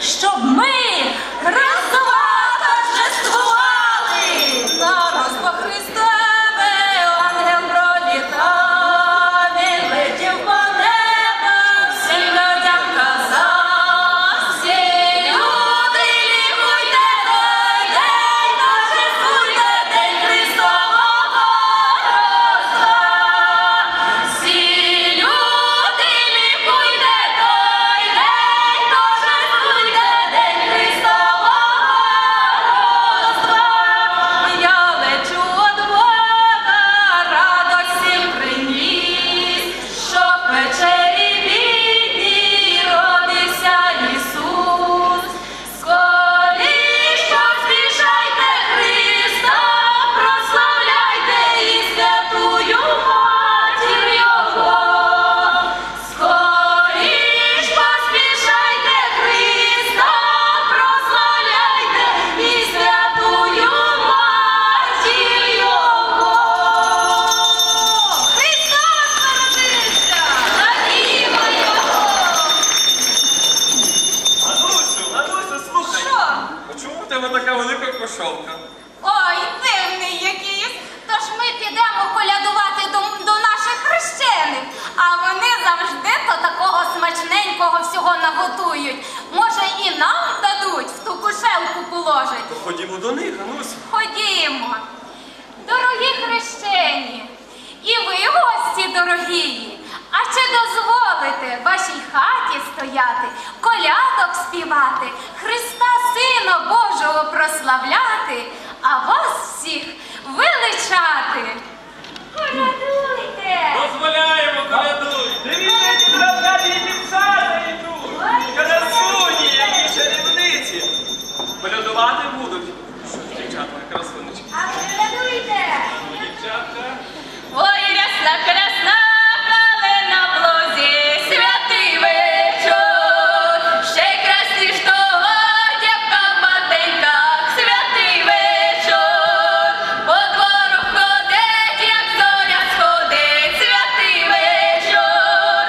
щоб ми разом торжествували. Нараз по Христове ангел пролітав, він летів по небу, всім людям казав: всі люди лікуйте той день, торжествуйте день Христового Рождества. Всі люди лікуйте той день, торжествуйте день Христового Рождества. Я лечу од Бога, радость всім приніс, щоб вечері бідній родився Ісус. Скоріш поспішайте Христа, прославляйте і святую матір Його. Скоріш поспішайте Христа, прославляйте і святую матір Його. Христос народився! Славімо Його! Анусю, слухай. Що? А чому в тебе така велика кошовка? Ой, дивний якийсь. Тож ми підемо колядувати до наших хрещених, а вони завжди то такого смачненького всього наготують. Може, і нам дадуть, в ту кушелку положать. То ходімо до них, Анусю. Ходімо. Дорогі хрещені, і ви гості дорогі, а чи дозволите вашій хаті стояти, колядок співати, Христа Сина Божого прославляти, а вас всіх величати? Колядуйте! Дозволяємо, колядуй. Дивіться, які правдиві дівчата йдуть. Красуні, які чарівниці. Колядувати будуть. Що ж, дівчата, красунечки. А колядуйте! Дівчатка. Ой, рясна, красна, калина в лозі, святий вечір. Ще й красніш того дівка в батеньках, святий вечір. По двору ходить, як зоря сходить, святий вечір.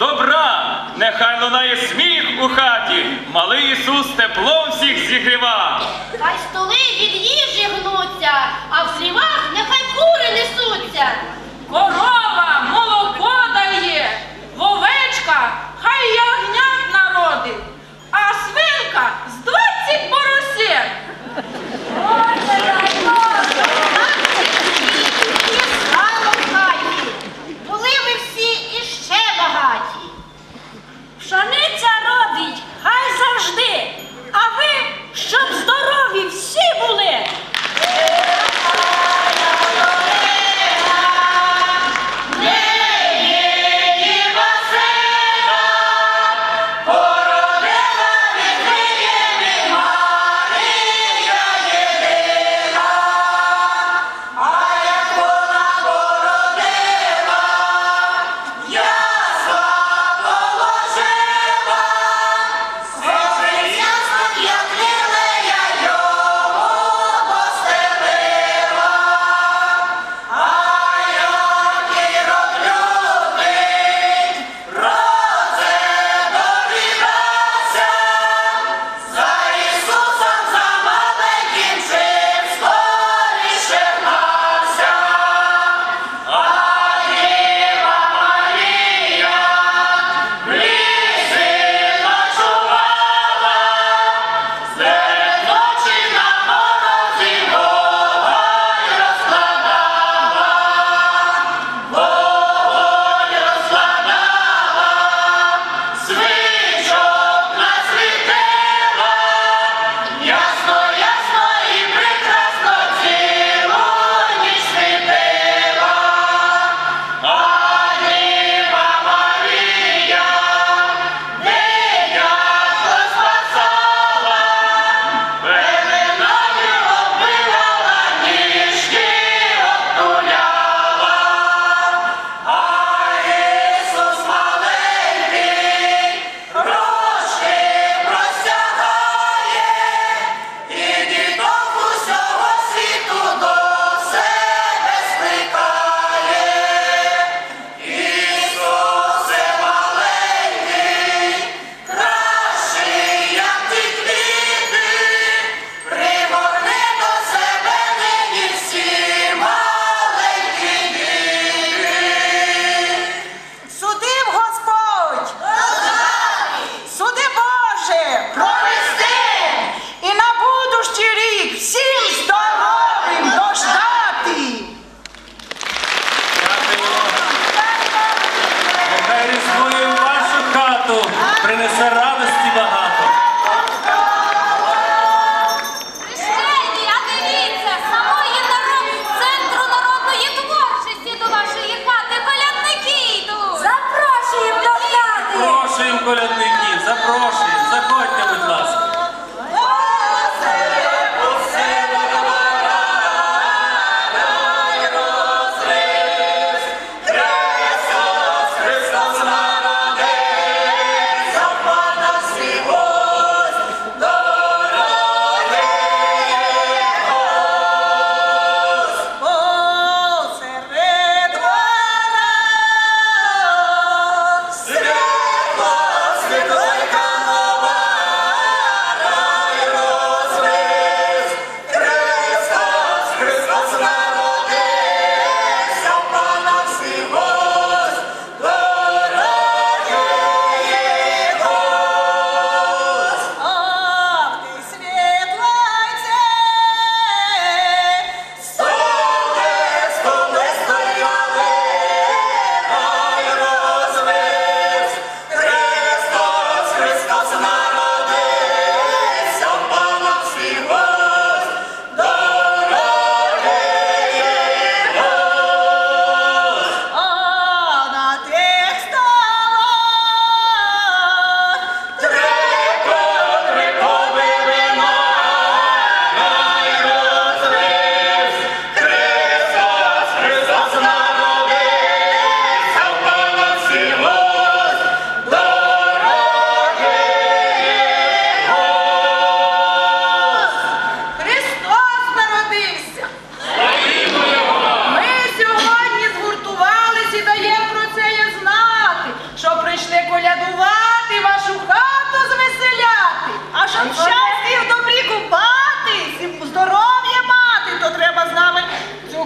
добра, нехай лунає сміх у хаті, малий Ісус теплом всіх зігріва. Хай столи від їжі гнуться, а в зрівах нехай кури несуться. Корова молоко дає, вовечка хай ягнят народить, а свинка з 20 поросят. І сало в хаті. Були ви всі іще багаті. Пшениця родить, хай завжди, а ви, щоб здорові всі були. Породи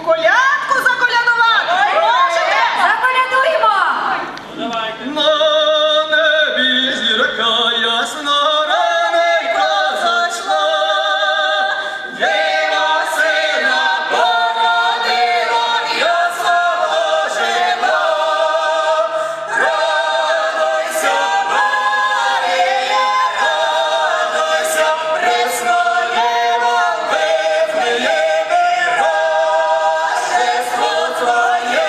колядку заколядувати. Можете? Заколядуємо! Давайте. На небі зірка ясна, раненько зайшла, Діва сина породила, ясла ожила. Радуйся, Марія, радуйся, пресна Діва, Вифлеємі рождество твоє.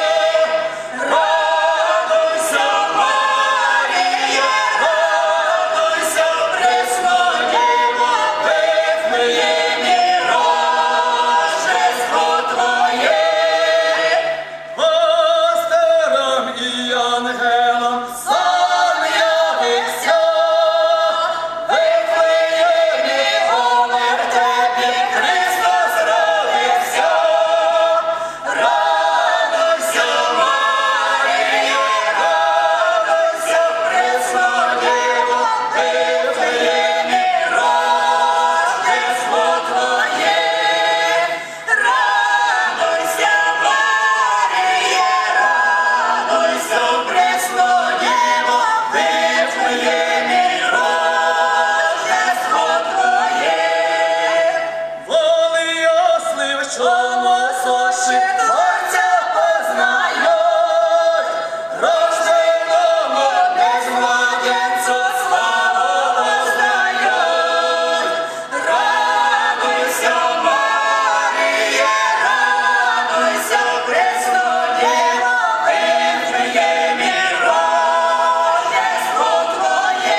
Радуйся, Марія, радуйся, пресна Діва, Вифлеємі рождество твоє. Пастирам і ангелам сон явився, Вифлеємі у вертепі Христос родився. Радуйся, Марія, радуйся, пресна Діва, Вифлеємі рождество твоє. Радуйся, Марія, радуйся, пресна Діва, Вифлеємі рождество твоє. Воли ослив, що носоші Творця познають, рожденому без младенця славу воздають. Радуйся, Марія, радуйся, пресна Діва, Вифлеємі рождество твоє.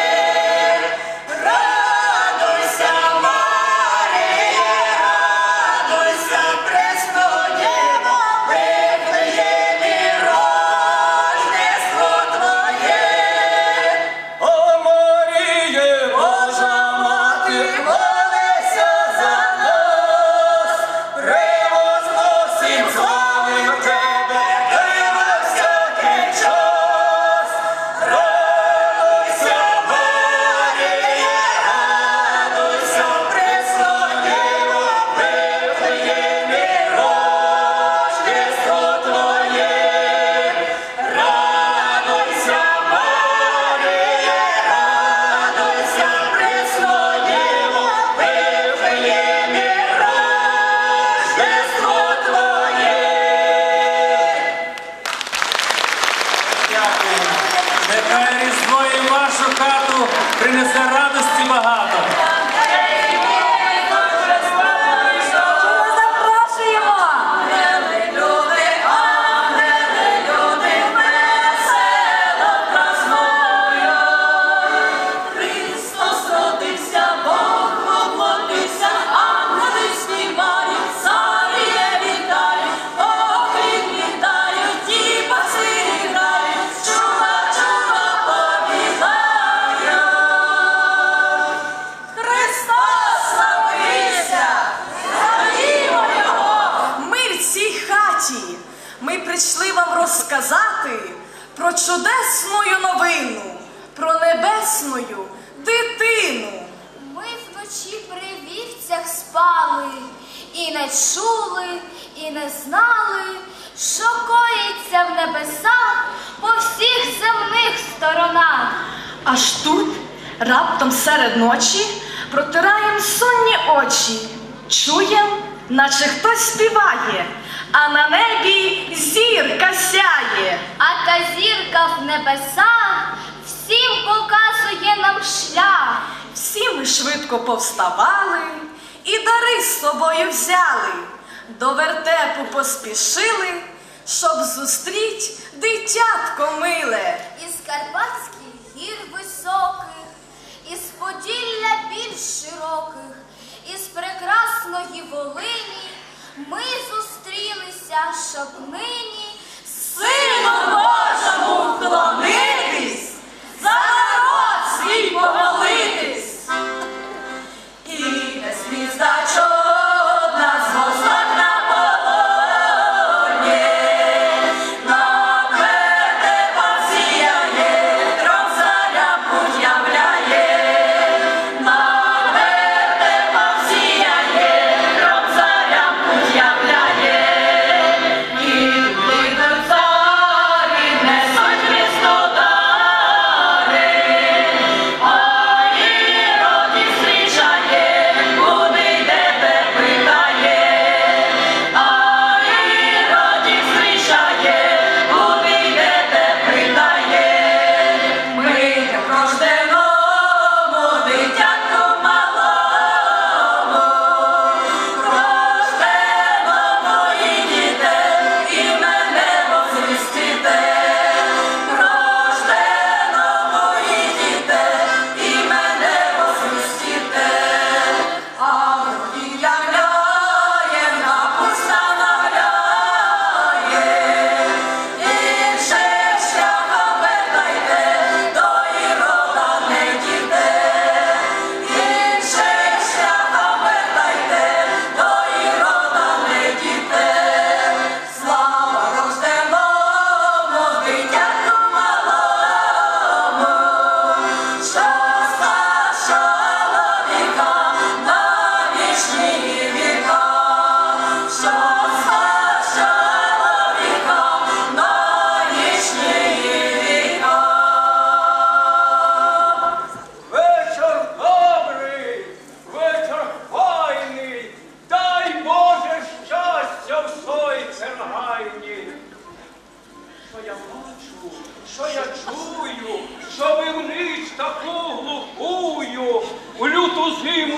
Радуйся, Марія, радуйся, пресна Діва, Вифлеємі рождество твоє. О Маріє, Божа мати, молися за нас, превозносим, славим тебе, диво всякий час. Радуйся, Марія, радуйся, пресна Діва, Вифлеємі рождество твоє. Радуйся, Марія, радуйся, пресна Діва, Вифлеємі рождество твоє. Дякую. Нехай Різдво і в вашу хату принесе радості багато. Запрошуємо! Люди, ангели, люди, весело празнують. Христос родився, Бог воплотився, ангели співають, царі вітають, окрик вітають, і паси грають, чува, чува повідають. Христос народився, славімо Його! Ми в цій хаті. Ми прийшли вам розказати про чудесну новину, про небесну дитину. Ми вночі при вівцях спали, і не чули, і не знали, що коїться в небесах по всіх земних сторонах. Аж тут, раптом серед ночі, протираєм сонні очі. Чуєм, наче хтось співає, а на небі зірка сяє. А та зірка в небесах всім показує нам шлях. Всі ми швидко повставали і дари з собою взяли. До вертепу поспішили, щоб зустріть дитятко миле. Із Карпатських гір високих, із Поділля більш широких, із прекрасної Волині ми зустрілися, щоб нині Сину Божому вклонитись, за народ свій помолитись. І не звіздачок на звоздах на полоні, на вертепах сіяє, трон царя путь являє. На вертепах сіяє, трон царя путь являє.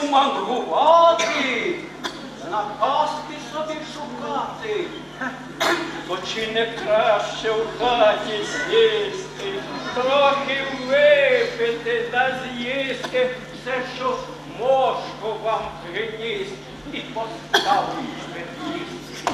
мандрувати, на казки собі шукати. То чи не краще в хаті сісти, трохи випити та з'їсти все, що Мошко вам приніс, і поставить їсти.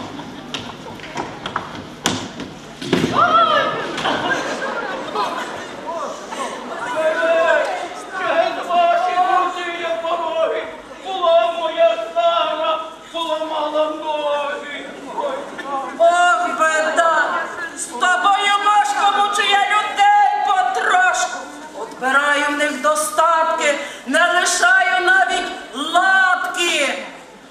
Через ваші друзі пороги була моя Сара, поламала ноги. Ох, беда! З тобою, Мошко, мучу я людей потрошку. Отбираю в них достатки, не лишаю навіть лапки.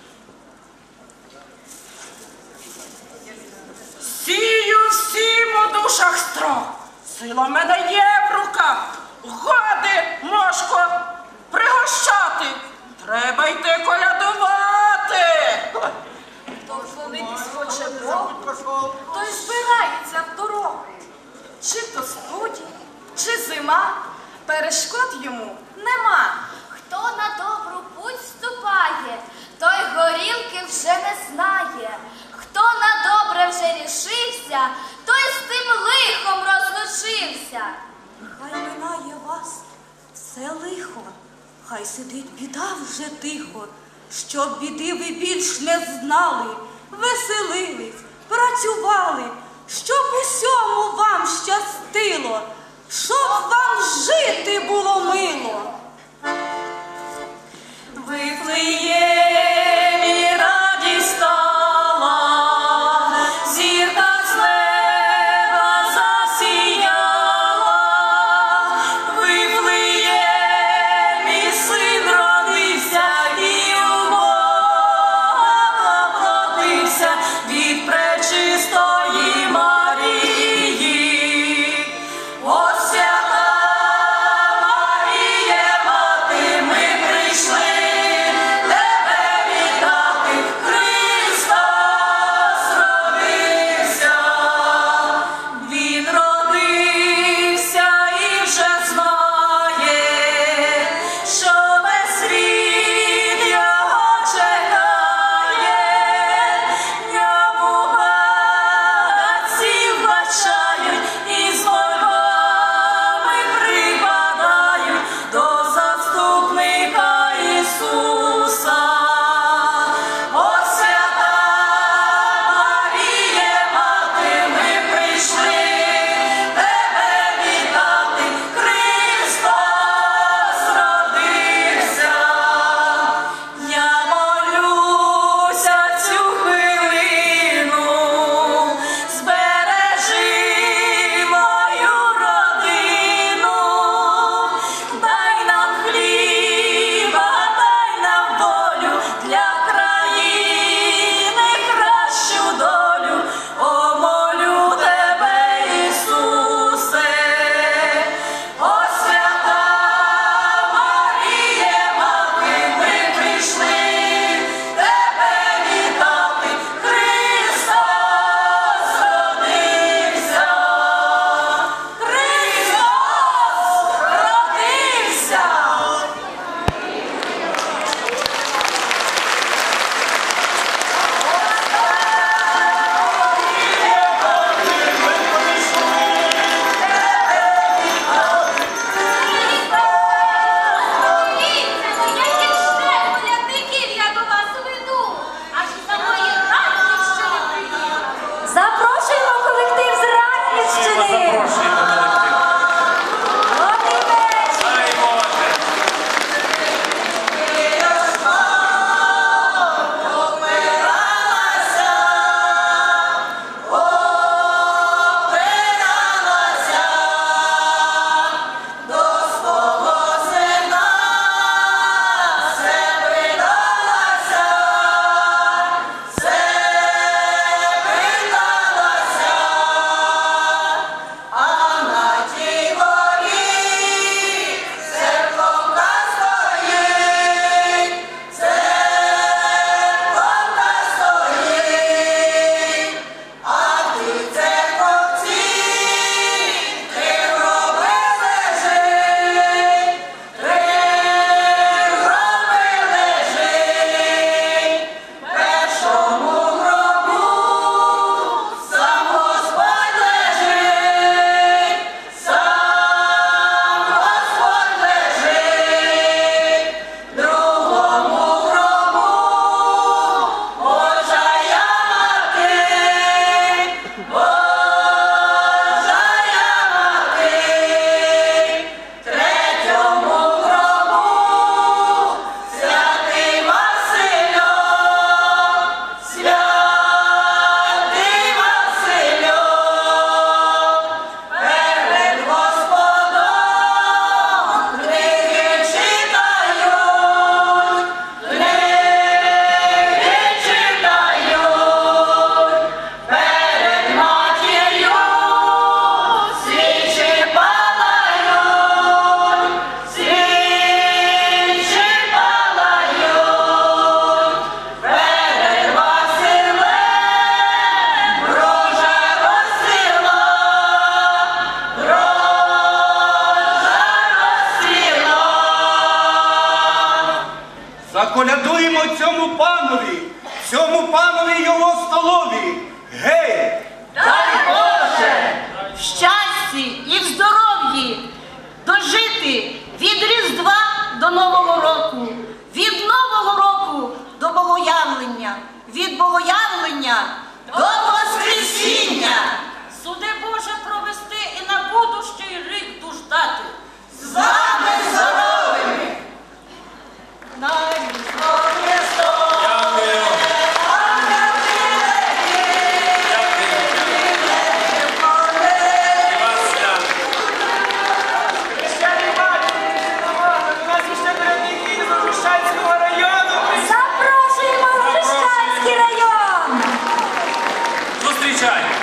Сію всім у душах страх. Сила в мене є в руках. Годи, Мошко, пригощати. Треба йти колядувати. То вклонитись хоче Бог, то й збирається в дорогу. Чи то студінь, чи зима, перешкод йому нема. Хто на добру путь ступає, той горілки вже не знає. Хто на добре вже рішився, той з тим лихом розлучився. Хай минає вас все лихо, хай сидить біда вже тихо, щоб біди ви більш не знали, веселились, працювали, щоб усьому вам щастило, щоб вам жити було мило. Вифлеємі радість стала, зірка з неба засіяла. Вифлеємі син родився, і у Бога поплодився від пречистої Марії. О, свята Маріє, Заколядуємо цьому панові й його столові. Гей! Дай Боже! В щасті і в здоров'ї дожити від Різдва до Нового року, від Нового року до Богоявлення, від Богоявлення до Воскресіння. Суди Боже провести і на будущий рік дуждати. З вами здоровими! На Різдво Христове! Дякую. Запрошуємо в Хрещатський район! Зустрічай!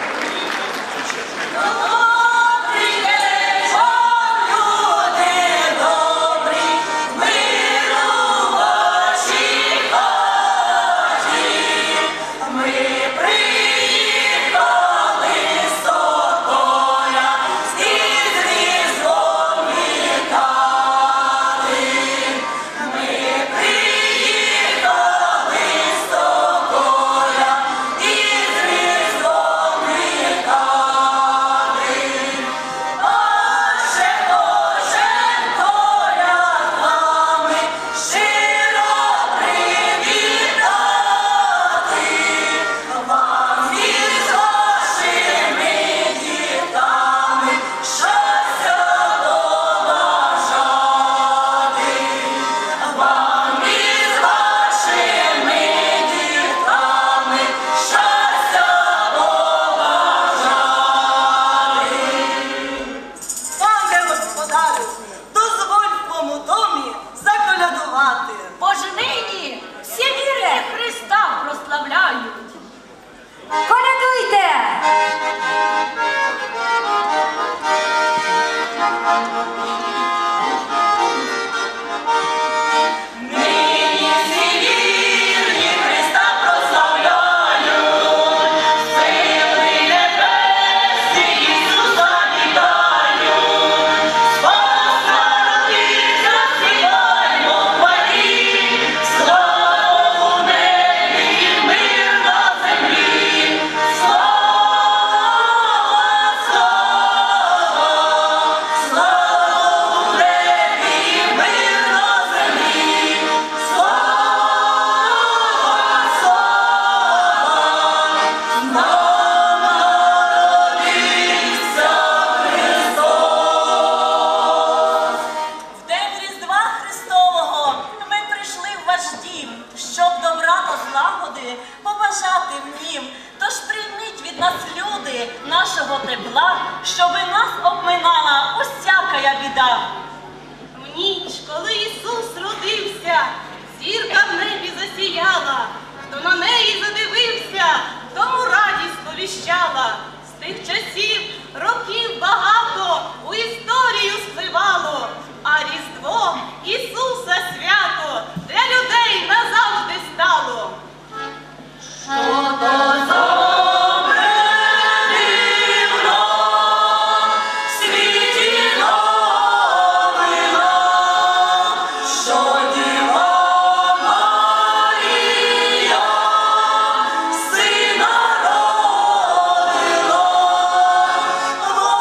Сина родила,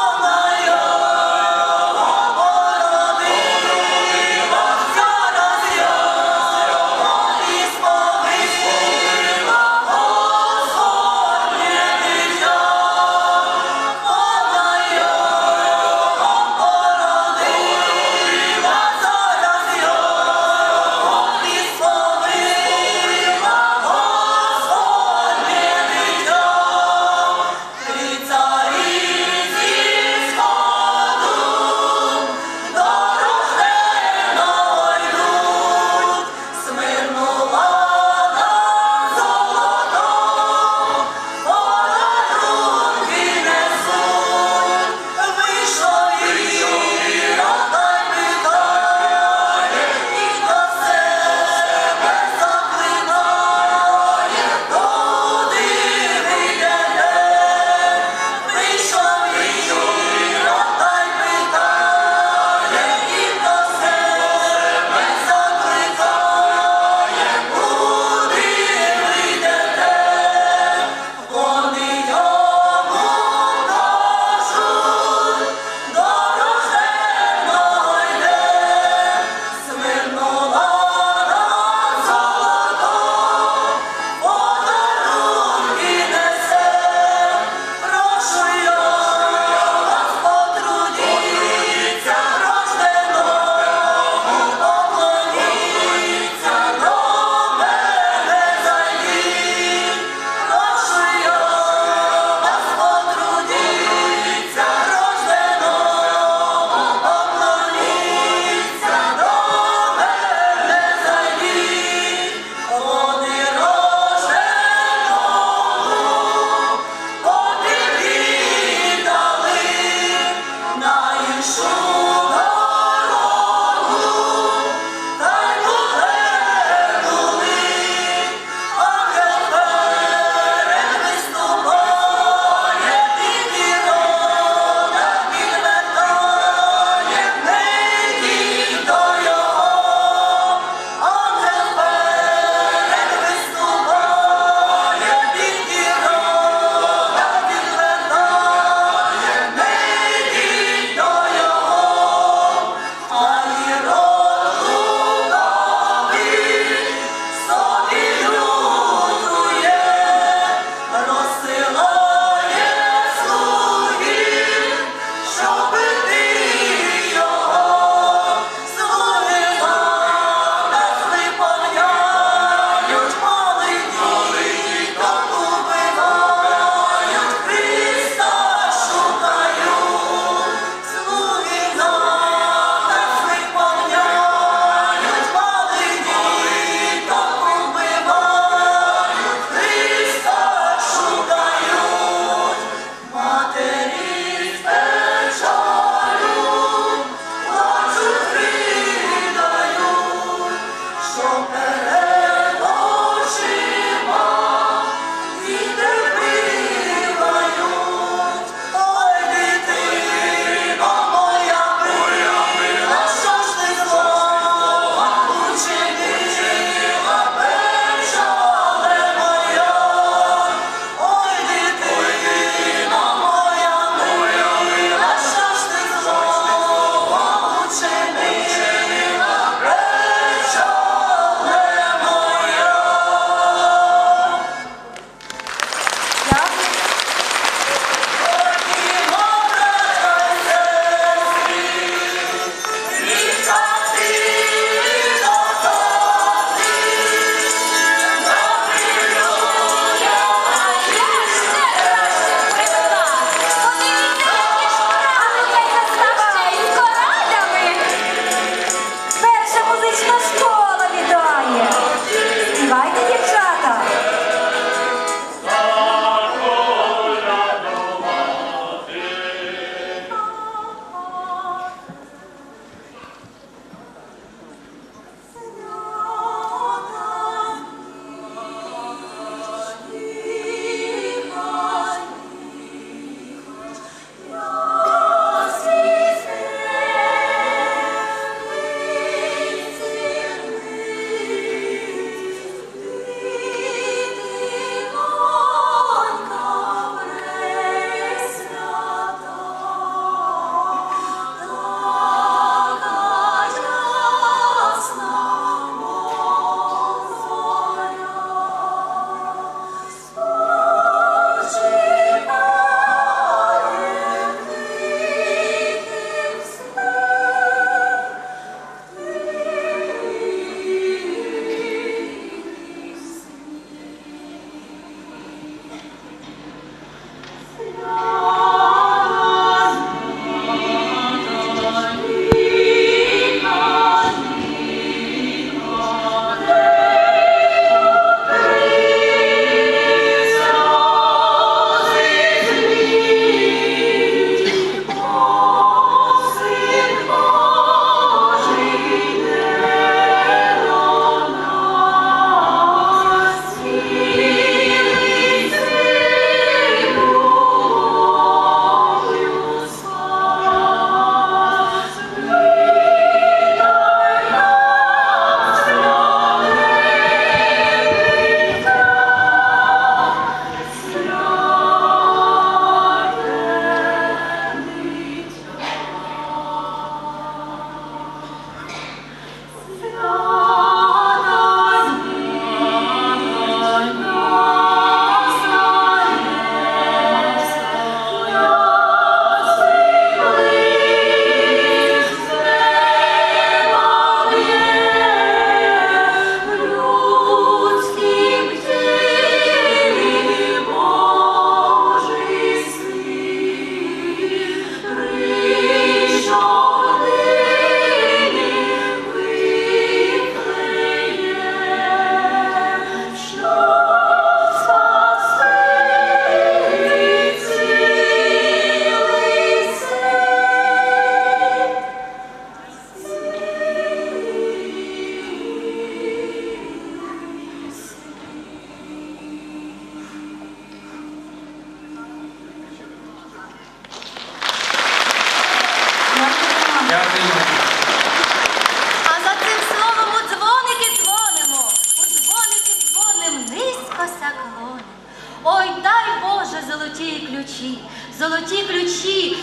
Ой, дай Боже, золоті ключі,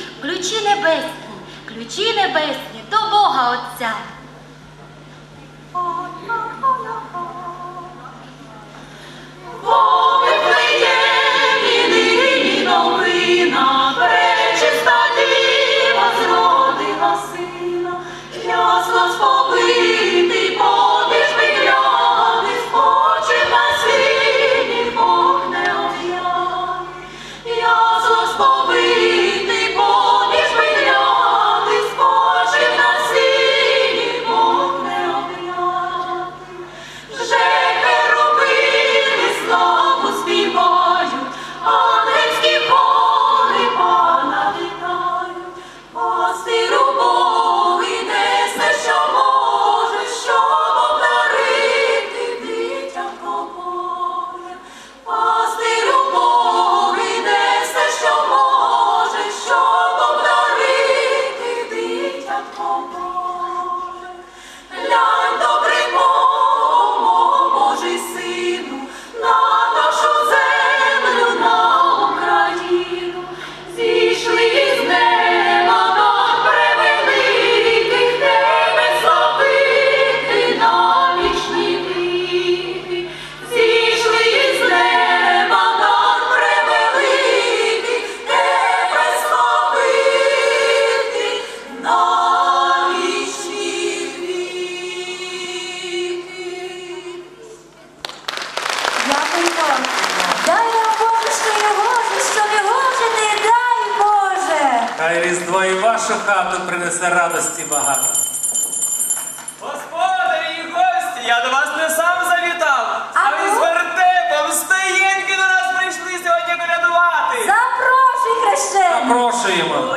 ключі небесні до Бога Отця. Бо Вифлеємі нині новина, пречиста діва зродила сина, ясно сповитий побіж вигляди, спочив на світі Бог не об'яви. Ясно сповитий побіж вигляди, спочив на світі Бог не об'яви. Вже херувими славу співають, ангельські хори Пана вітають. Пастиру Богий несе, що може, щоб обдарити дитятко Боже. Пастиру Богий несе, що може, щоб обдарити дитятко Боже. Глянь, добрий Бог, Божий Сину, на нашу землю, на Україну. Зійшли із неба дар превеликих, тебе славити на вічні віки. Зійшли із неба дар превеликих, тебе славити на вічні віки. Дякуємо. Дай нам Боже, що не гоже, що не гоже, не дай Боже. Хай Різдво і вашу хату принесе радості багато. Господарі і гості, я до вас не сам завітав, а ви з вертепом, стоєньки до нас прийшли сьогодні колядувати. Запрошуй, хрещений. Запрошуємо.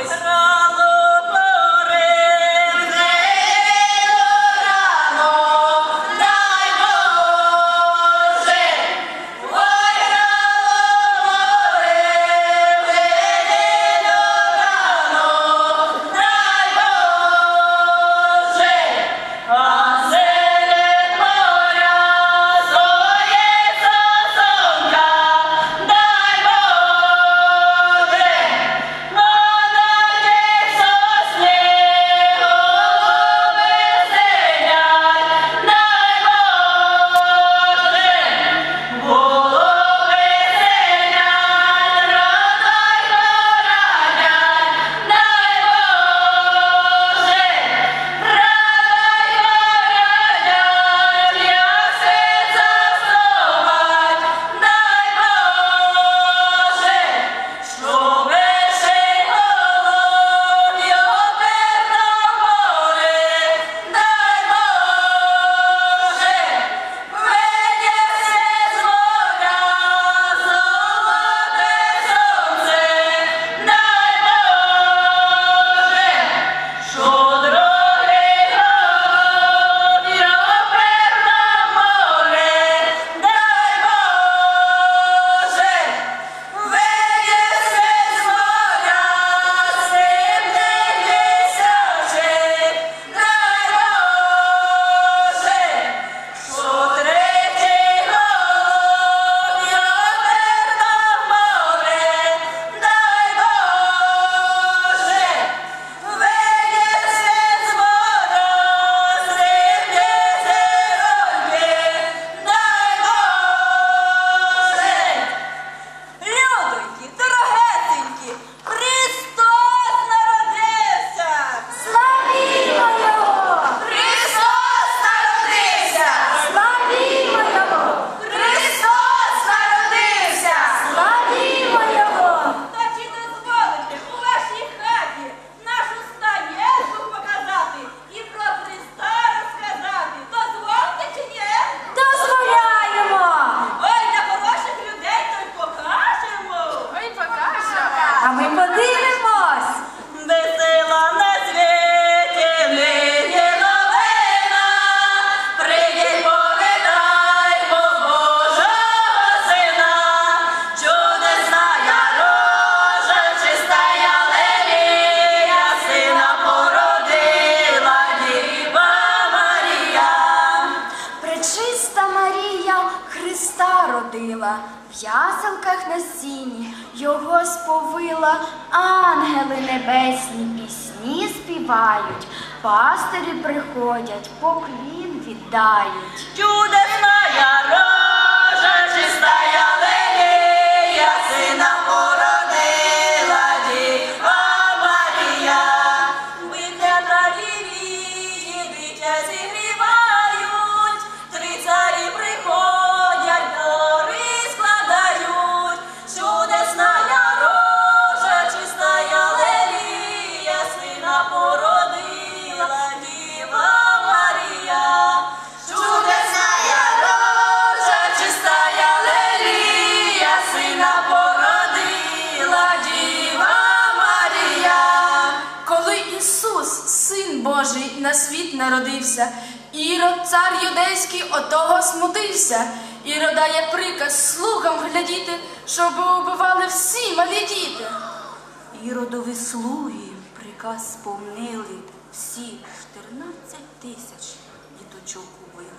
родила, в яселках на сіні його сповила, ангели небесні пісні співають, пастирі приходять, поклін віддають. Чудесная рожа, чистая лелія, сина породила Діва Марія. Биття траві дитя зігрівають, три царі приходять, дори складають. Чудесная рожа, чистая лелія, сина породила Діва Марія. Чудесная рожа, чистая лелія, сина породила Діва Марія. Коли Ісус, Син Божий, на світ народився, Ірод, цар юдейський, отого смутився. Ірод дає приказ слугам глядіти, щоб убивали всі малі діти. Іродові слуги приказ сповнили, всі 14 тисяч діточок убили.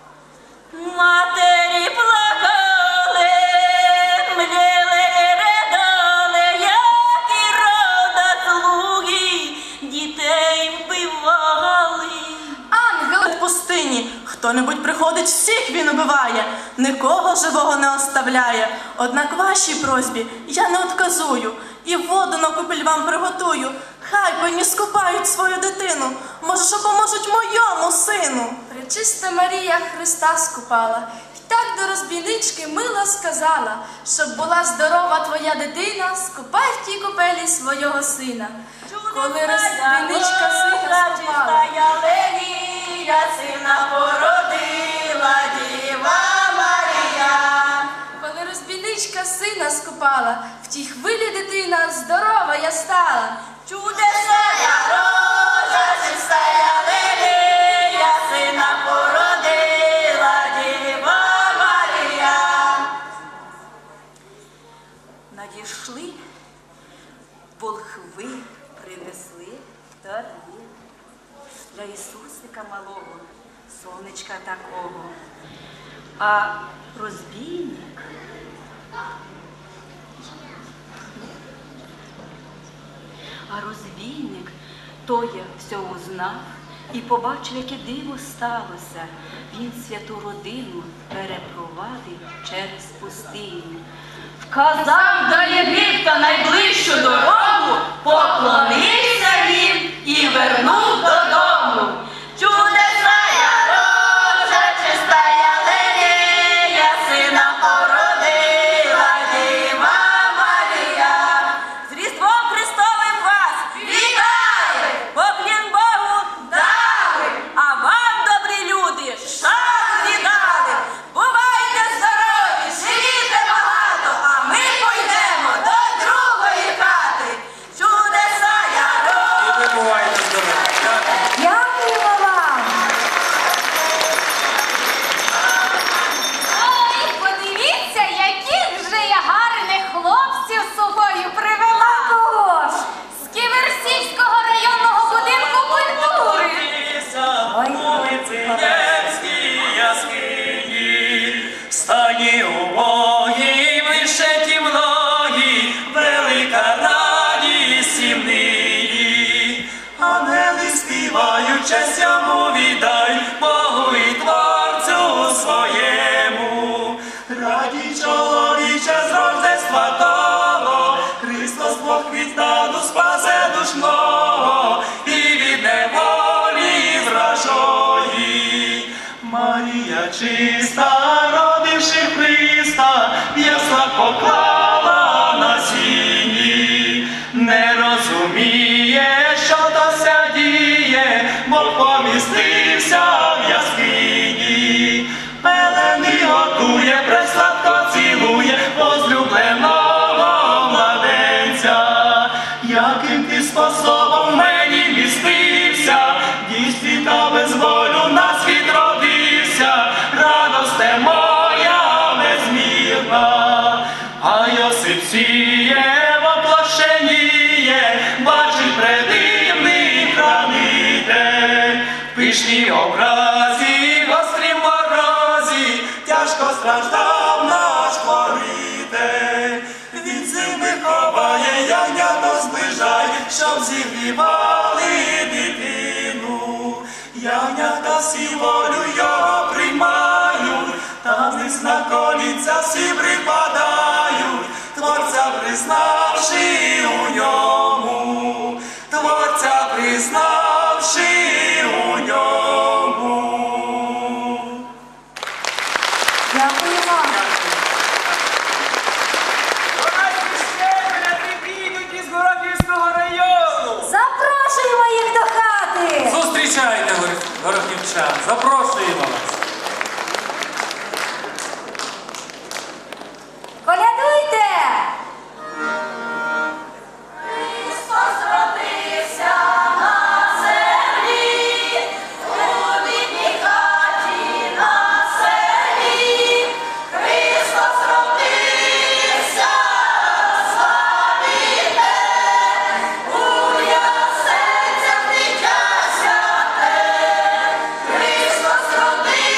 Матері плакали, мліли і ридали, як Ірода слуги дітей вбивали. Ангели в пустині, хто-небудь приходить, всіх він убиває, нікого живого не оставляє. Однак вашій просьбі я не отказую, і воду на купіль вам приготую. Хай пані скупають свою дитину, може, що поможуть моєму сину. Пречиста Марія Христа скупала, й так до розбійнички мило сказала, щоб була здорова твоя дитина, скупай в тій купелі свого сина. Коли розбійничка сина скупала, Чистая лелія, сина породила Діва Марія. коли розбійничка сина скупала, в тій хвилі дитина здорова я стала. Чудесная рожа, чистая лелія, сина породила Діва Марія. Надійшли, волхви принесли дари для Ісусика малого, сонечка такого. А розбійник тоє всього знав і побачив, яке диво сталося. Він святу родину перепровадив через пустиню. Вказав до Єгипта найближчу дорогу, поклонився він і вернув додому. Чудесная рожа, чистая лелія, сина породила Діва Марія. З Різдвом Христовим вас вітаю, поклін Богу дали, а вам, добрі люди, шанс віддали. Бувайте здорові, живіте багато, а ми пойдемо до другої хати. Чудесная рожа. І ви бувайте здорові. Дякуємо вам! Ой, подивіться, яких же я гарних хлопців з собою привела. Кого ж? З Ківерсівського районного будинку культури. Стані убогі, вишиті многі, велика радість їм нині. Ангели співають, честь йому віддай, Богу і Творцю своєму. Раді чоловіче з рождества того, Христос Бог від знаду спасе душного, і від неволі вражої. Марія чиста, родивши Христа, ясла поклала на сіні. Не розуміє, що то ся діє, Бог помістився в яскині. Пелений готує, пресладко цілує возлюбленого младенця. Яким ти способом мені містився, дійстві та без волю на світ родився, радосте моя безмірна. А Йосип сіє, воплощеніє, бачить предивний хранитель. В пишній образі, гострім морозі, тяжко страждав на щоб зігрівали дитину. Ягнята всі волю його приймають, та вниз на колінця всі припадають, Творця признавши у ньому, Творця признавши у ньому. Дякуємо. До нас ще коляди підуть із Горохівського району. Запрошуємо їх до хати. Зустрічайте, горохівчан, запрошуємо вас. Колядуйте! Христос родився на землі, у бідній хаті на селі. Христос родився, славіте, у ясельцях дитя святе. Христос родився.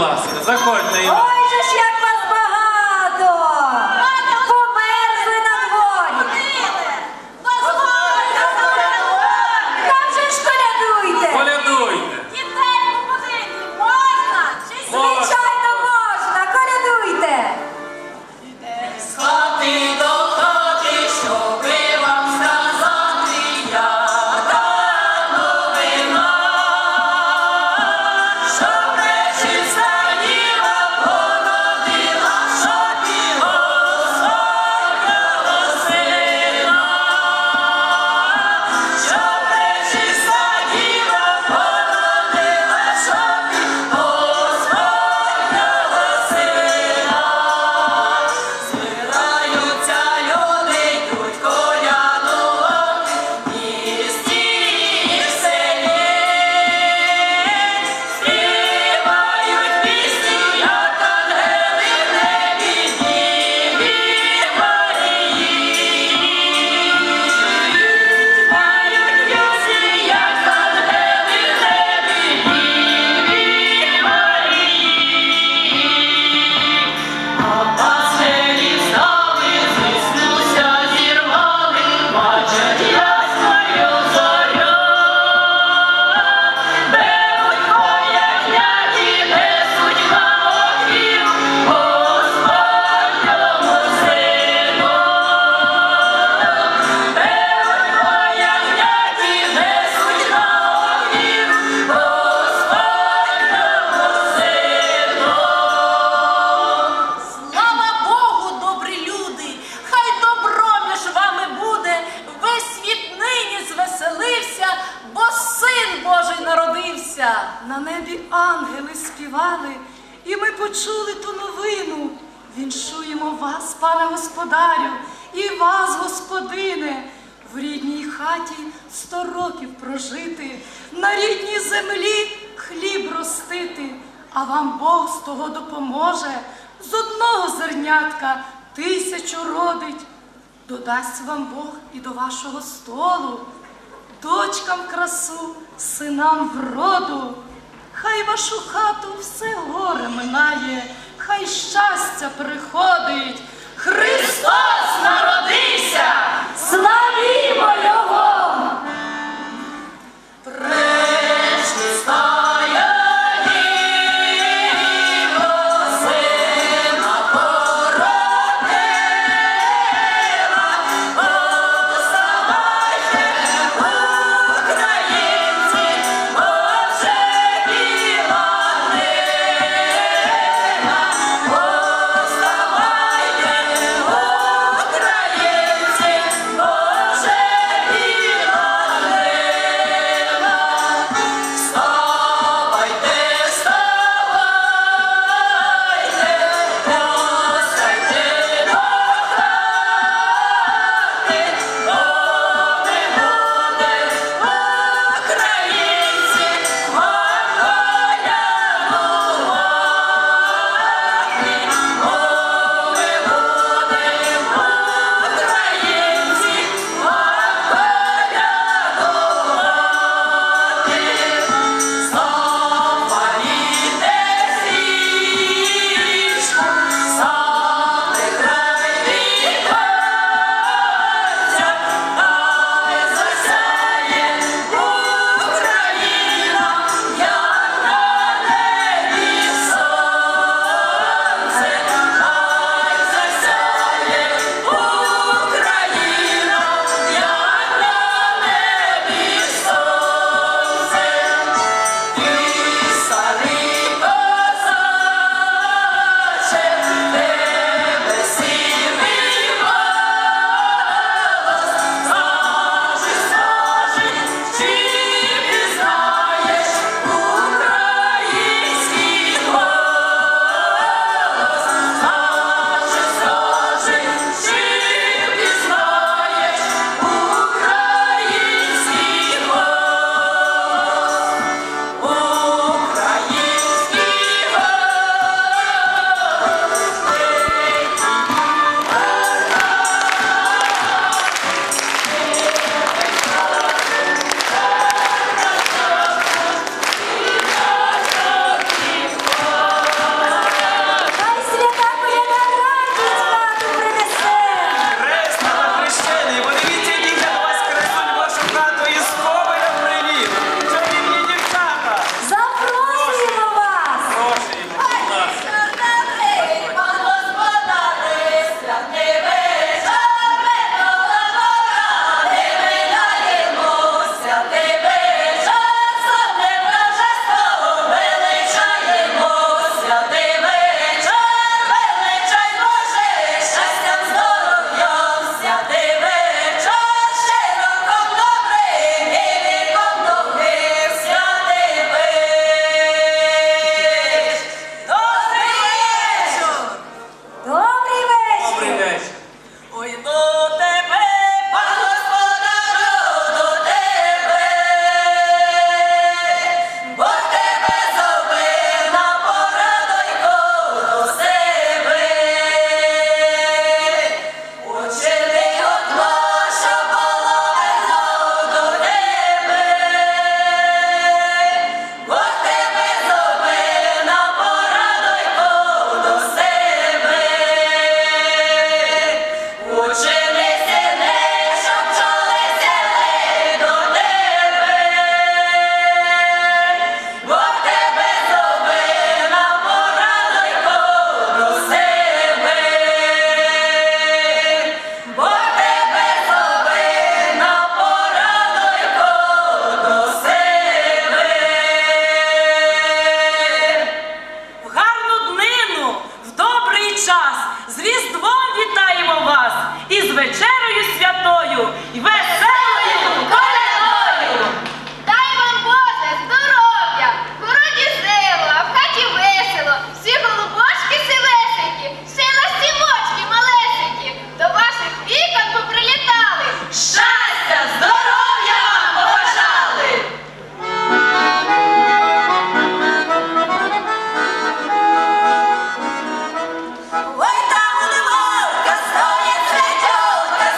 ласка, заходьте. Іван. Ой же ж як вас багато! Померзли на дворі! Там же ж колядуйте! Колядуйте. Дітей побудити можна? Чи Звичайно можна, колядуйте! З хати до хати, щоби вам сказати, яка новина, що пречиста діва породила, собі Господнього сина, що пречиста діва породила, собі Господнього сина. Збираються люди, йдуть колядувати в місті і в селі, співають пісні, як ангели в небі, Діві Марії. Співають пісні, як ангели в небі, Діві Марії. А пастирі стали, з Ісуся зірвали, бачать ясною зорю. Беруть кояняті, несуть на огню Господньому сину. Беруть кояняті, несуть на огню Господньому сину. Слава Богу, добрі люди! Хай добро між вами буде! Весь світ нині звеселився, бо Син Божий народився! На небі ангели співали, і ми почули ту новину. Віншуємо вас, пане господарю, і вас, господине, в рідній хаті 100 років прожити, на рідній землі хліб ростити, а вам Бог з того допоможе, з одного зернятка 1000 родить. Додасть вам Бог і до вашого столу, дочкам красу, синам вроду. Хай вашу хату все горе минає, хай щастя приходить. Христос народився! Славімо Його! Пречистая Діва сина породила, повставайте, українці, Боже біла днина, повставайте, з Різдвом вітаємо вас і з вечерею святою і веселою колядою! Дай вам Боже здоров'я, в городі зело, а в хаті весело, всі голубочки селесенькі, ще й ластівочки малесенькі, до ваших вікон поприлітали. Щастя, здоров'я вам побажали! Ой, там у Львовка стоять святьовка,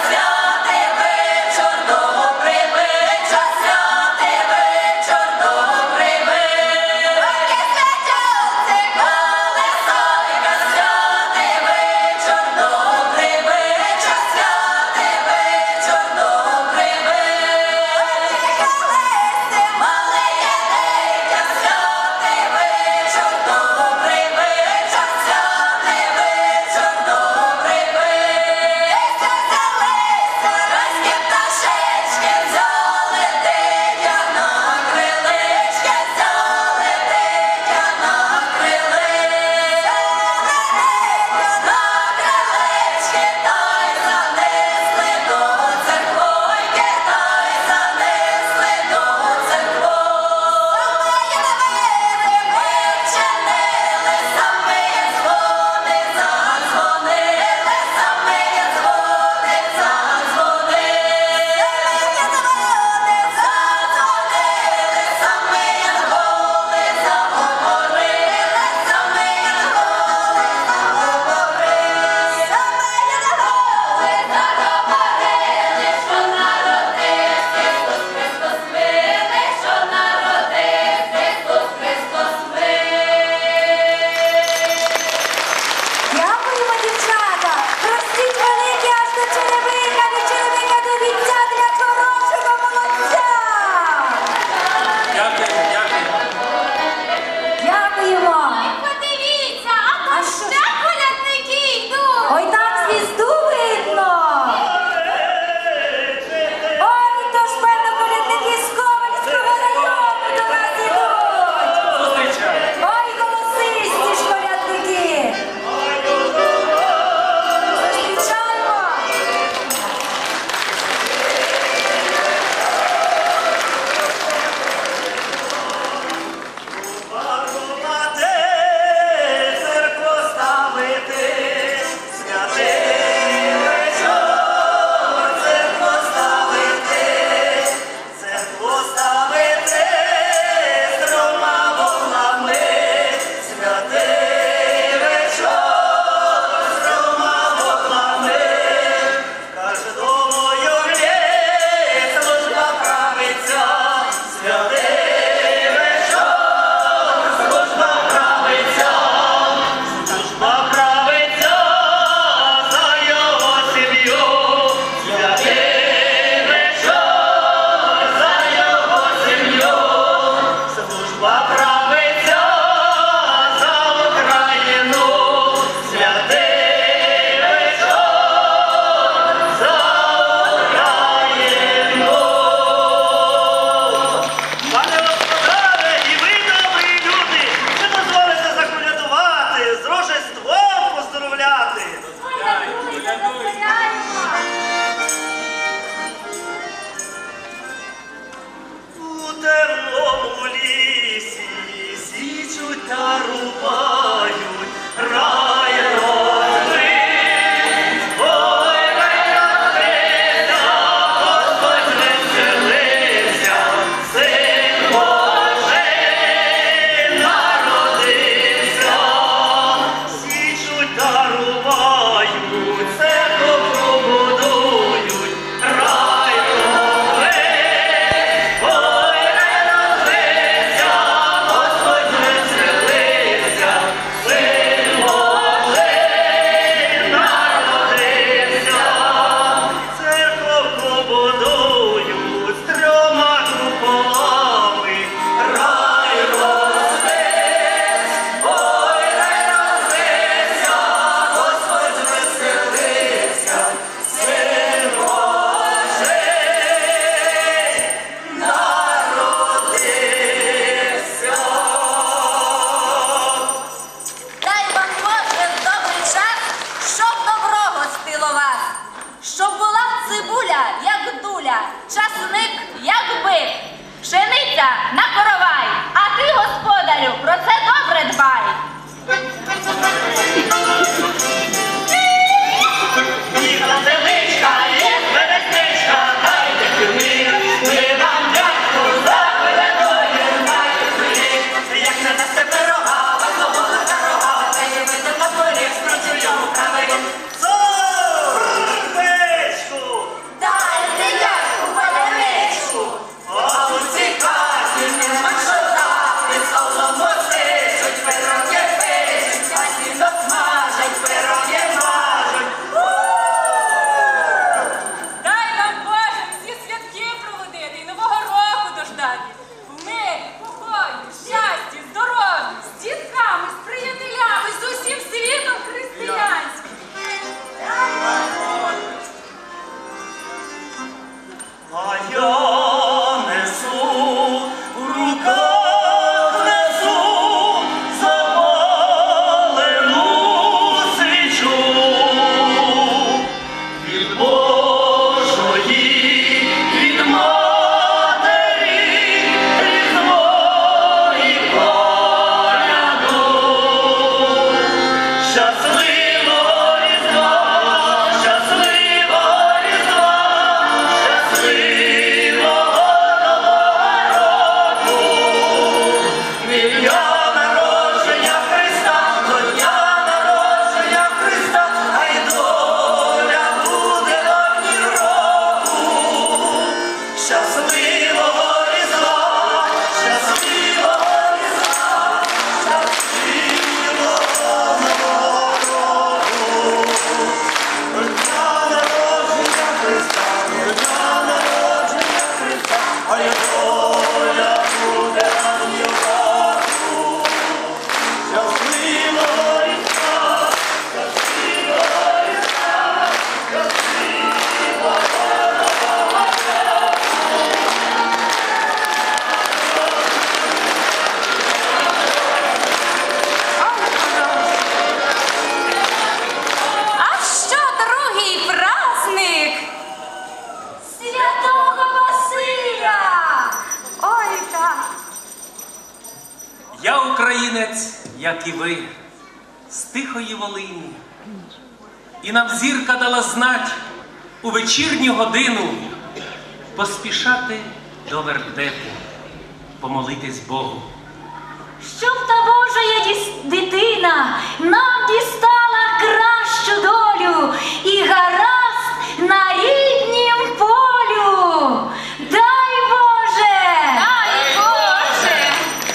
як і ви, з тихої Волині. І нам зірка дала знать у вечірню годину поспішати до вертепу, помолитись Богу. Щоб та Божа дитина нам дістала кращу долю і гаразд на ріднім полю. Дай Боже! Дай Боже!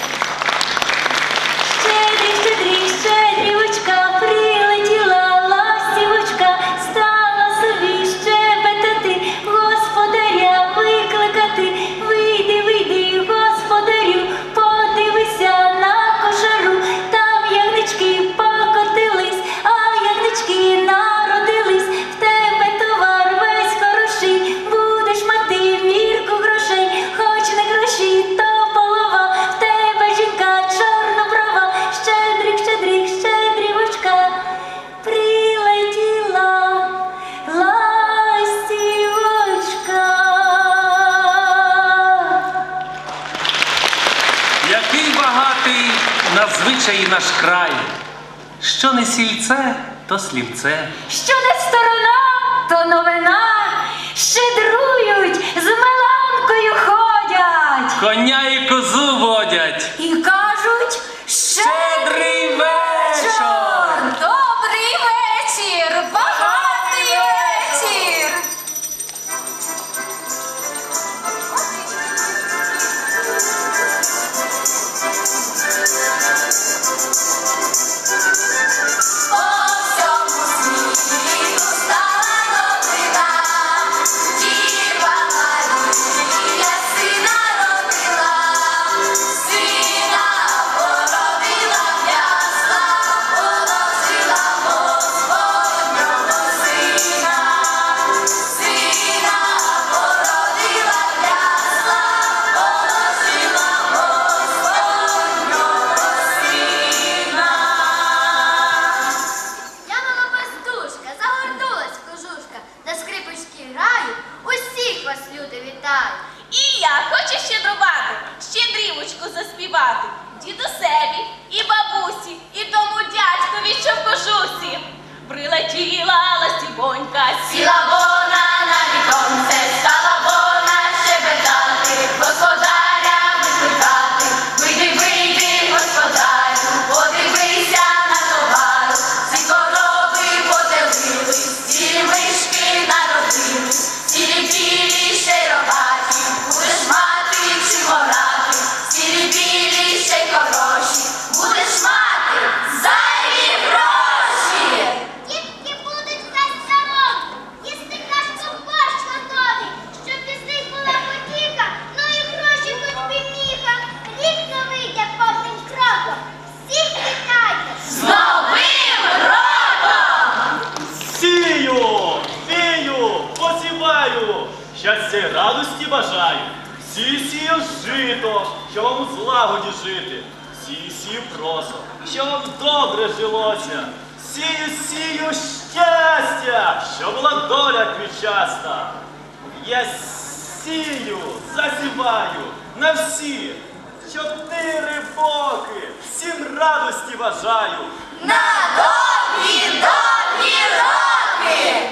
Щедрі, щедрівочка, прилетіла ластівочка, стала собі щебетати, господаря викликати. Вийди, вийди, господарю, подивися на кошару, там ягнички покотились, а ягнички народились. В тебе товар весь хороший, будеш мати мірку грошей, хоч не гроші, то полова, в тебе жінка чорноброва. Щедрик, щедрик, щедрівочка, прилетіла ластівочка. Який багатий на звичаї наш край, що не сільце, то слівце. Що не сторона, то новина, щедрують, з меланкою ходять. Коня і козу водять. І кажуть, Щедрий вечір! Добрий вечір! Багатий вечір! По всьому світу стала новина, Діва Марія сина родила, сина породила, в ясла положила Господнього сина, сина породила, в ясла положила Господнього сина. Я мала пастушка, загорнулась кожушка, на скрипочки граю, усіх вас, люди, вітаю. І я хочу щедрувати, щедрівочку заспівати дідусеві і бабусі, і тому дядькові, що в кожусі. Прилетіла ластівонька, сіла вона на віконце, стала вона щебетати, господаря викликати. Вийди, вийди, господарю, подивися на товару, всі корови потелились, цілі мишки народились, цілі білі ще й рогаті, будеш мати чи морати, цілі білі ще й хороші, будеш мати зайві гроші. Дітки будуть весь селом, їсти кашку в борщ готові, щоб із них була потіха, ну і гроші хоч півміха. Рік новий йде повним кроком, всіх вітайте! З Новим роком! Сію, посіваю, щастя й радості бажаю. Сію жито, що вам у злагоді жити. Сію просо, що вам добре жилося. Сію щастя, що була доля квітчаста. Я сію, засіваю на всі 4 боки, всім радості бажаю. На довгі роки!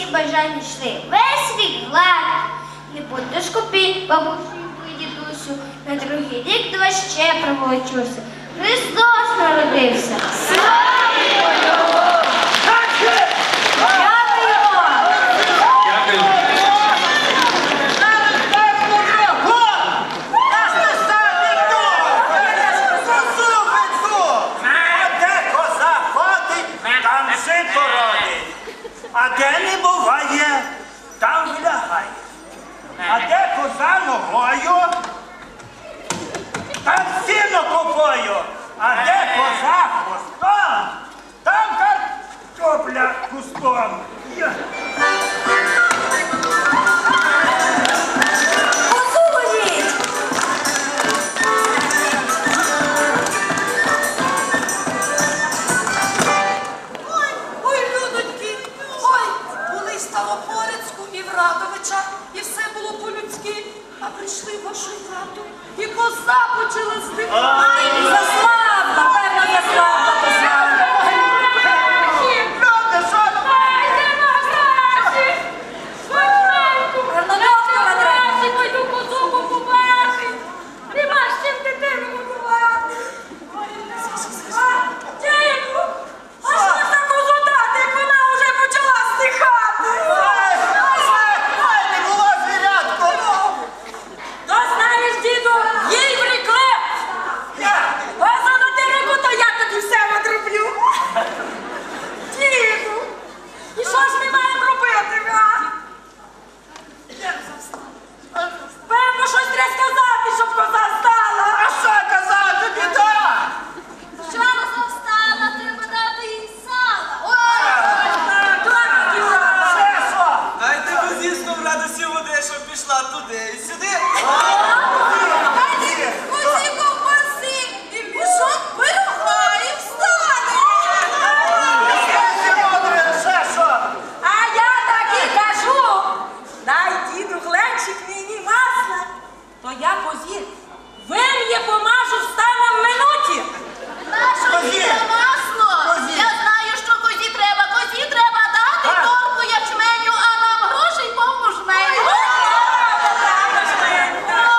бажань йшли. Весь рік гладь. Не будь до шкопі, бабусю і дідусю. На другий рік до вас ще проволочуся. Христос народився. Слава Його! Дякуємо! Дякую. А де не буває, там вилягає. А де коза ногою, там сіно копою. А де коза хвостом, там картопля кустом. Послухайте! Ой, людоньки, ой, були й Старопорецьку, і в Радовича, і все було по-людськи. А прийшли в вашу хату, і коза почала здихати. Заславна, певно, заславна коза. Гарно доктора треба. Пойду козу побачити. Нема з чим дитину годувати. Діду, а що ж за козу дати, як вона вже почала здихати? Не було звірятко. То знаєш, діду, їй врікли. А за натирику, то я тобі все надроблю. Діду, і що ж ми маємо робити, а? Певно, щось треба сказати, щоб коза стала. А що казати, біда? Що коза встала, треба дати їй сала. Ще що? Дайте козісту в радості води, щоб пішла туди і сюди. Козі ковбаси, і мішок пирога, і встане. Ще що? А я так і кажу. Дай діду глечик мені масла, то я козі вим'є помажу, встане в минуті. Нащо Козі! це масло? Козі! Я знаю, що козі треба. Козі треба дати торбу ячменю, а нам грошей повну жменю.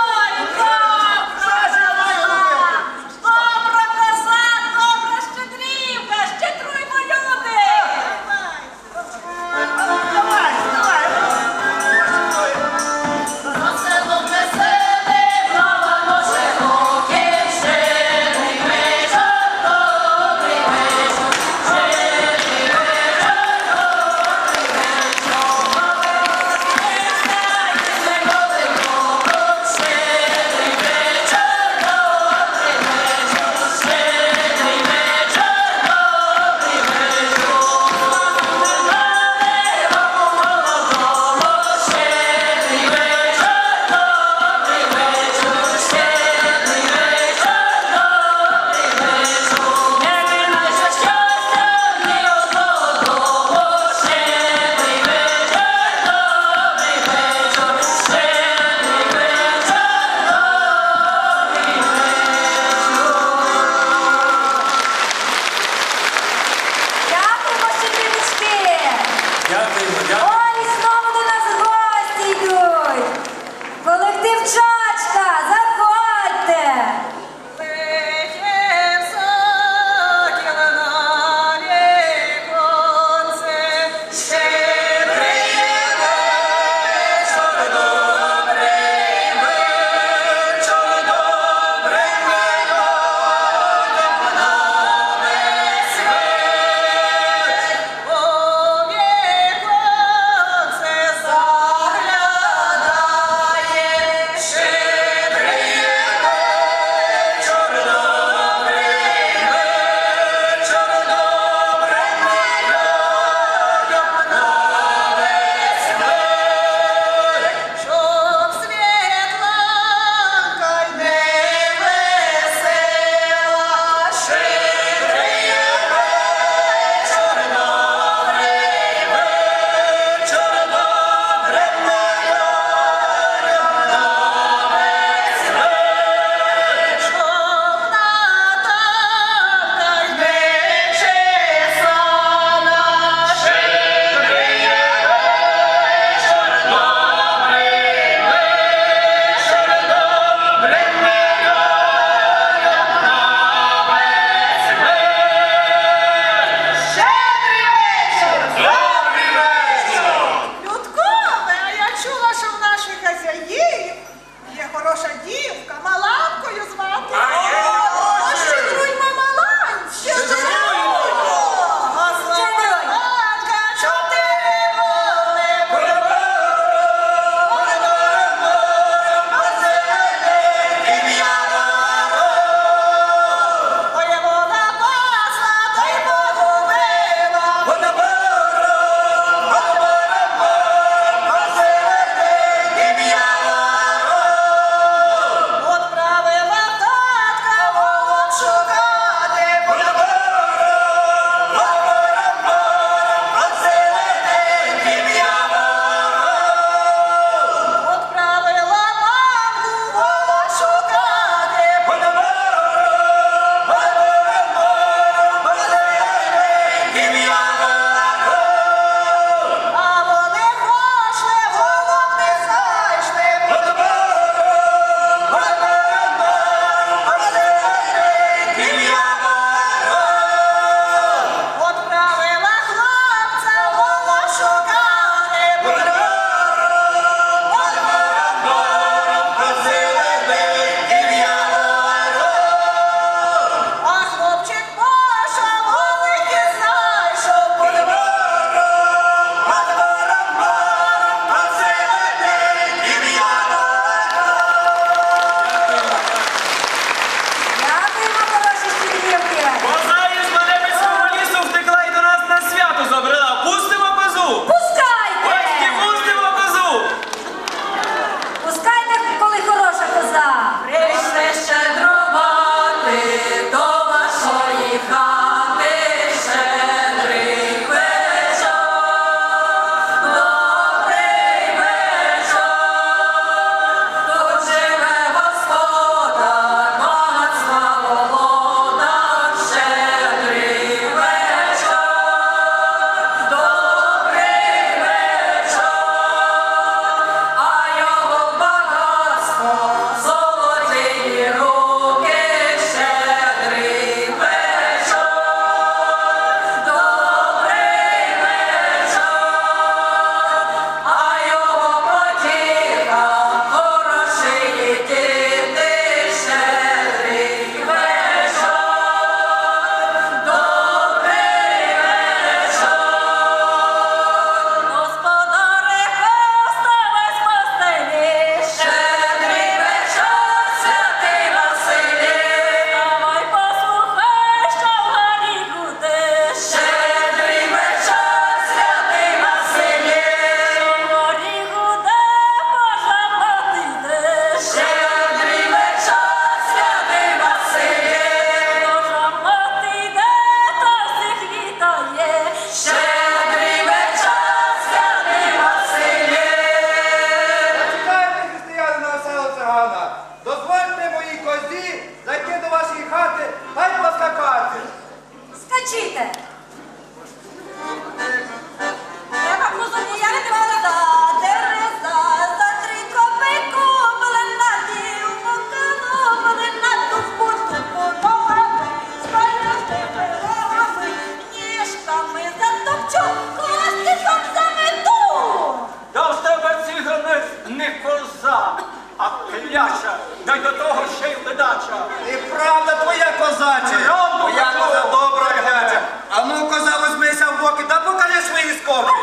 коза, а пиляча, да й до того ще й ледача. І правда твоя, козаче, твоя коза добра глядя. А ну, коза, возьмися в боки та покажи свої скоки.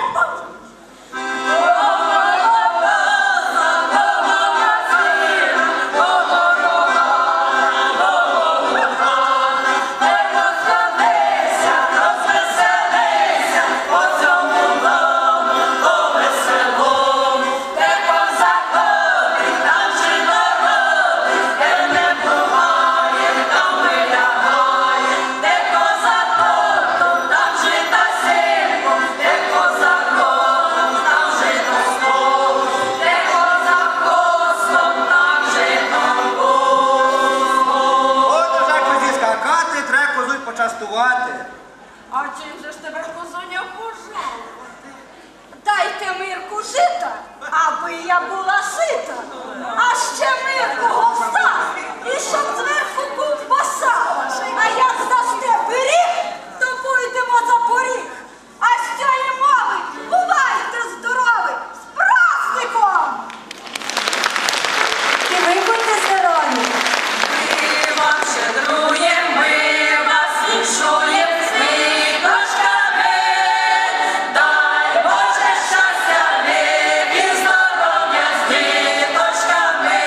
А чим же ж тебе, козуня, пожалувати? Дайте мирку жита, аби я була сита, а ще мирку говса, і щоб зверху ковбаса. А як здасте пиріг, то пойдемо за поріг. А з цієї мови бувайте здорові, з праздником! І ви будьте здорові! Ми вам щедруєм, ми вас віншуєм. Дай Боже щастя, віки, здоров'я з діточками.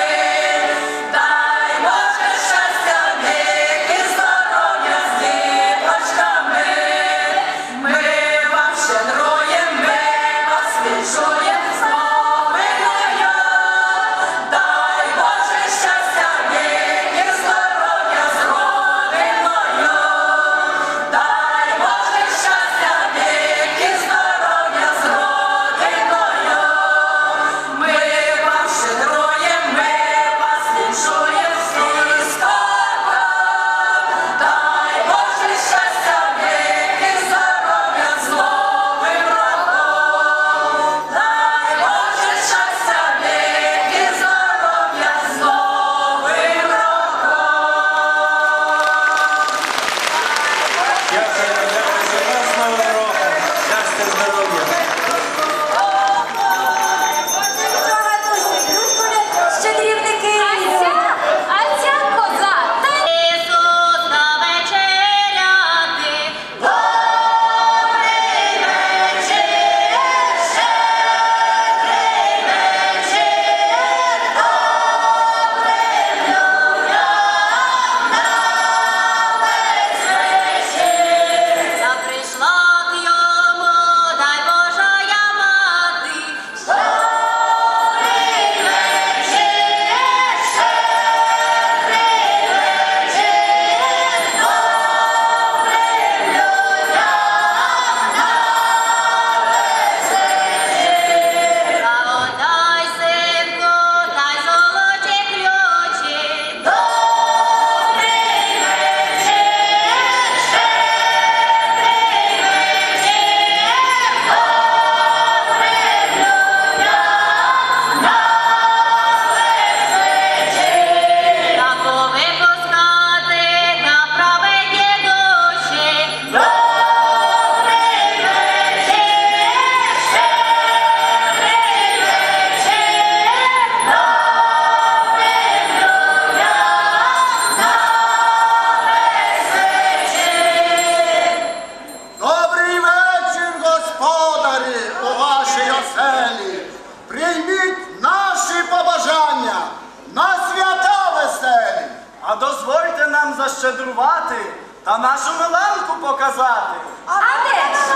А дозвольте нам защедрувати та нашу Миланку показати. А де ж?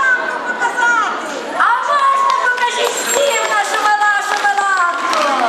А можна покажіть всім нашу Милашу Миланку?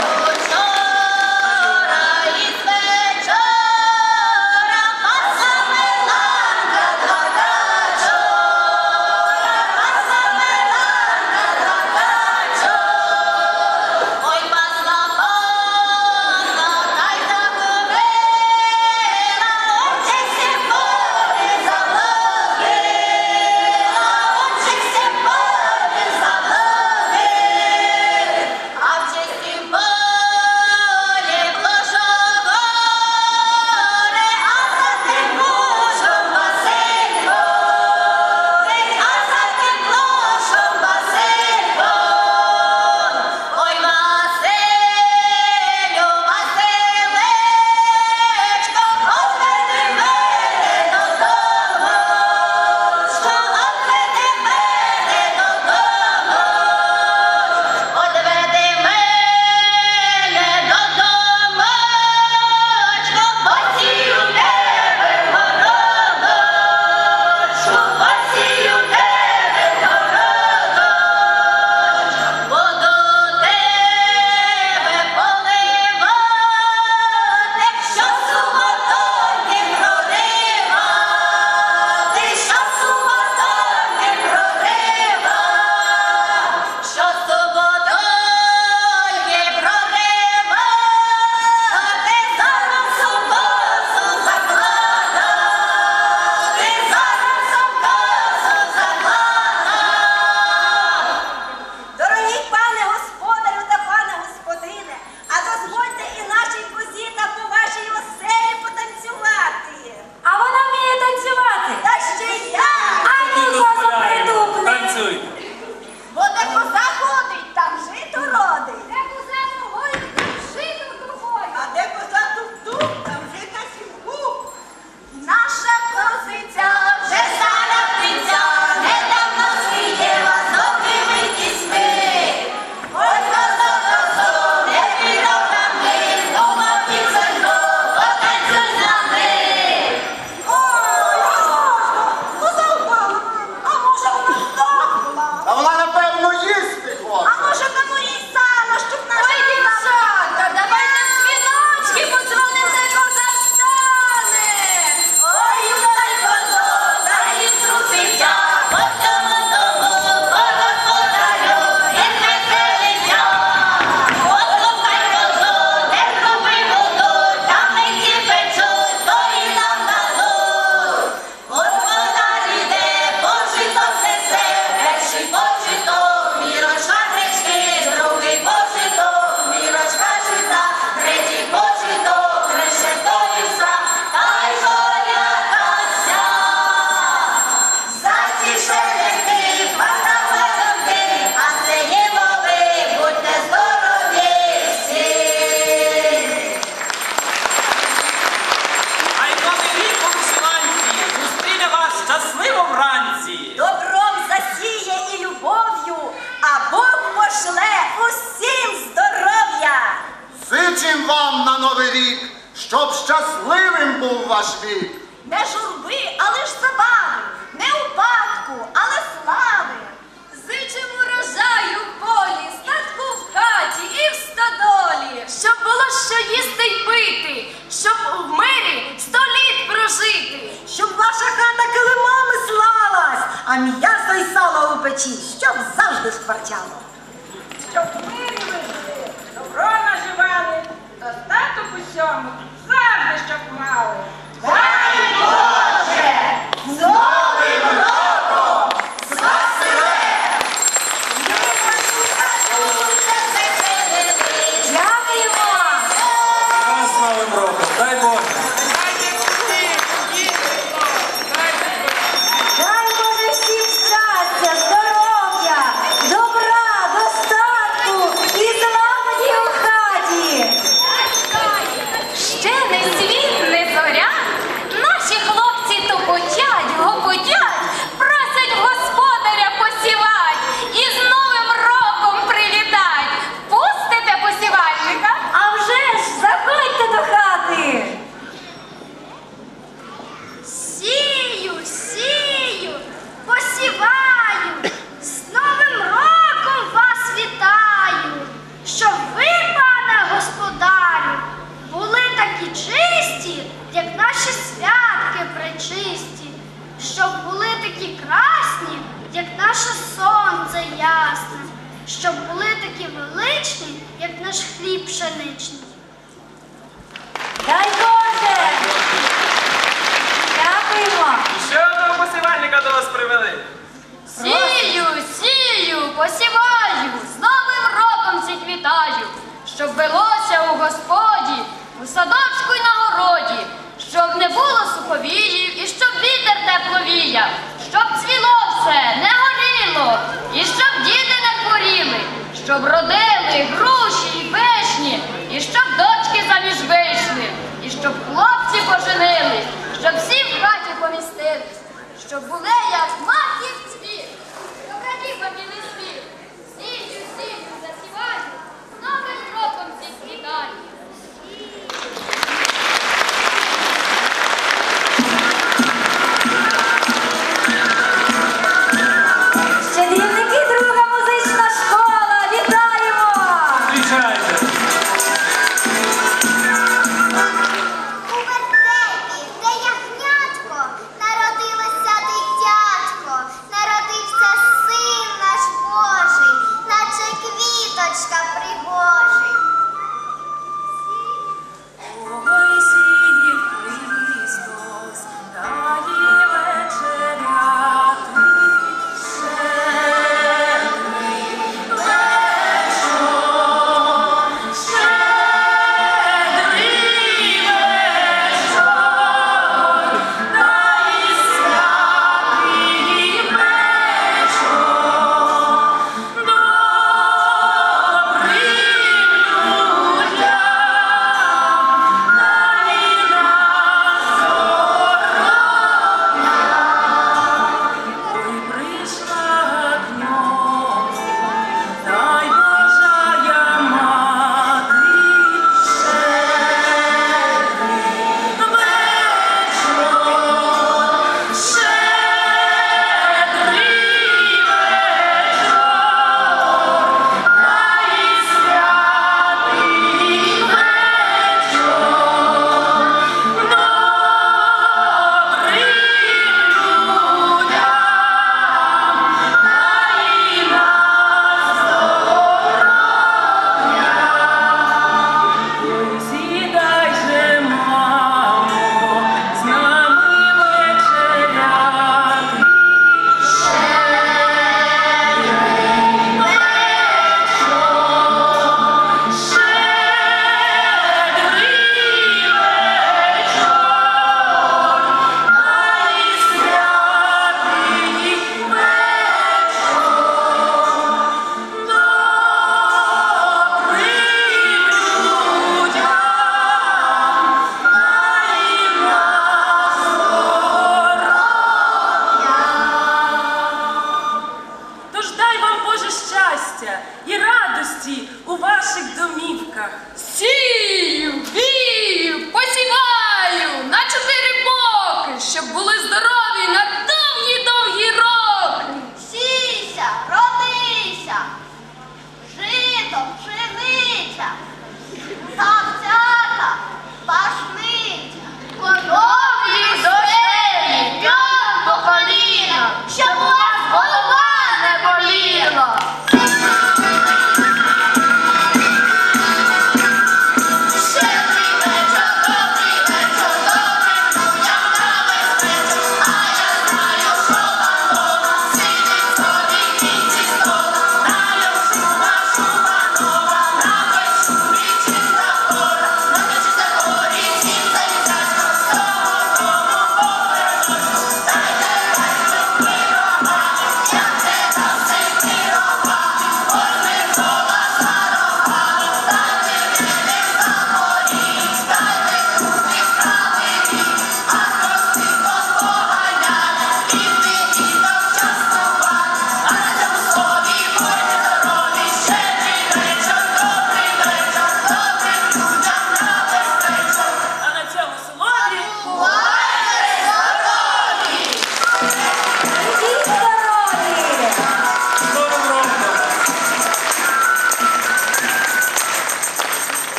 зичим вам на Новий рік, щоб щасливим був ваш вік. Не журби, але ж забави, не упадку, але слави. Зичимо урожаю в полі, статку в хаті і в стодолі. Щоб було що їсти й пити, щоб в мирі 100 літ прожити. Щоб ваша хата килимами слалась, а м'ясо й сало у печі, щоб завжди шкварчало. Щоб в мирі ви жили, добро наживали, достаток усьому завжди щоб мали. Дай Боже! З Новим роком! З Василем! Дякуємо! З Новим роком, дай Боже. Дай Боже всім щастя, здоров'я, добра, достатку і злагоді у хаті. Ще не світ, не зоря, наші хлопці тупотять, гопотять, просять господаря посівать і з Новим роком привітать. Пустите посівальника? А вже ж, заходьте до хати. Сію, сію, посіваю, з Новим роком вас вітаю, щоб ви, пане господарю, були такі чисті, як наші святки пречисті, щоб були такі красні, як наше сонце ясне, щоб були такі величні, як наш хліб пшеничний. Дай Боже! Дякуємо! І ще одного посівальника до вас привели. Сію, сію, посіваю, з Новим роком всіх вітаю, щоб велося у Господі, у садочку й на городі, щоб не було суховіїв і щоб вітер тепло віяв, щоб цвіло все, не горіло, і щоб діти не хворіли, щоб родили груші й вишні, і щоб дочки заміж вийшли, і щоб хлопці поженились, щоб всі в хаті помістились, щоб були, як маків цвіт, щоб радів білий світ. Сію, сію, засіваю, з Новим роком всіх вітаю. Щедрівники, друга музична школа, вітаємо! Зустрічайте.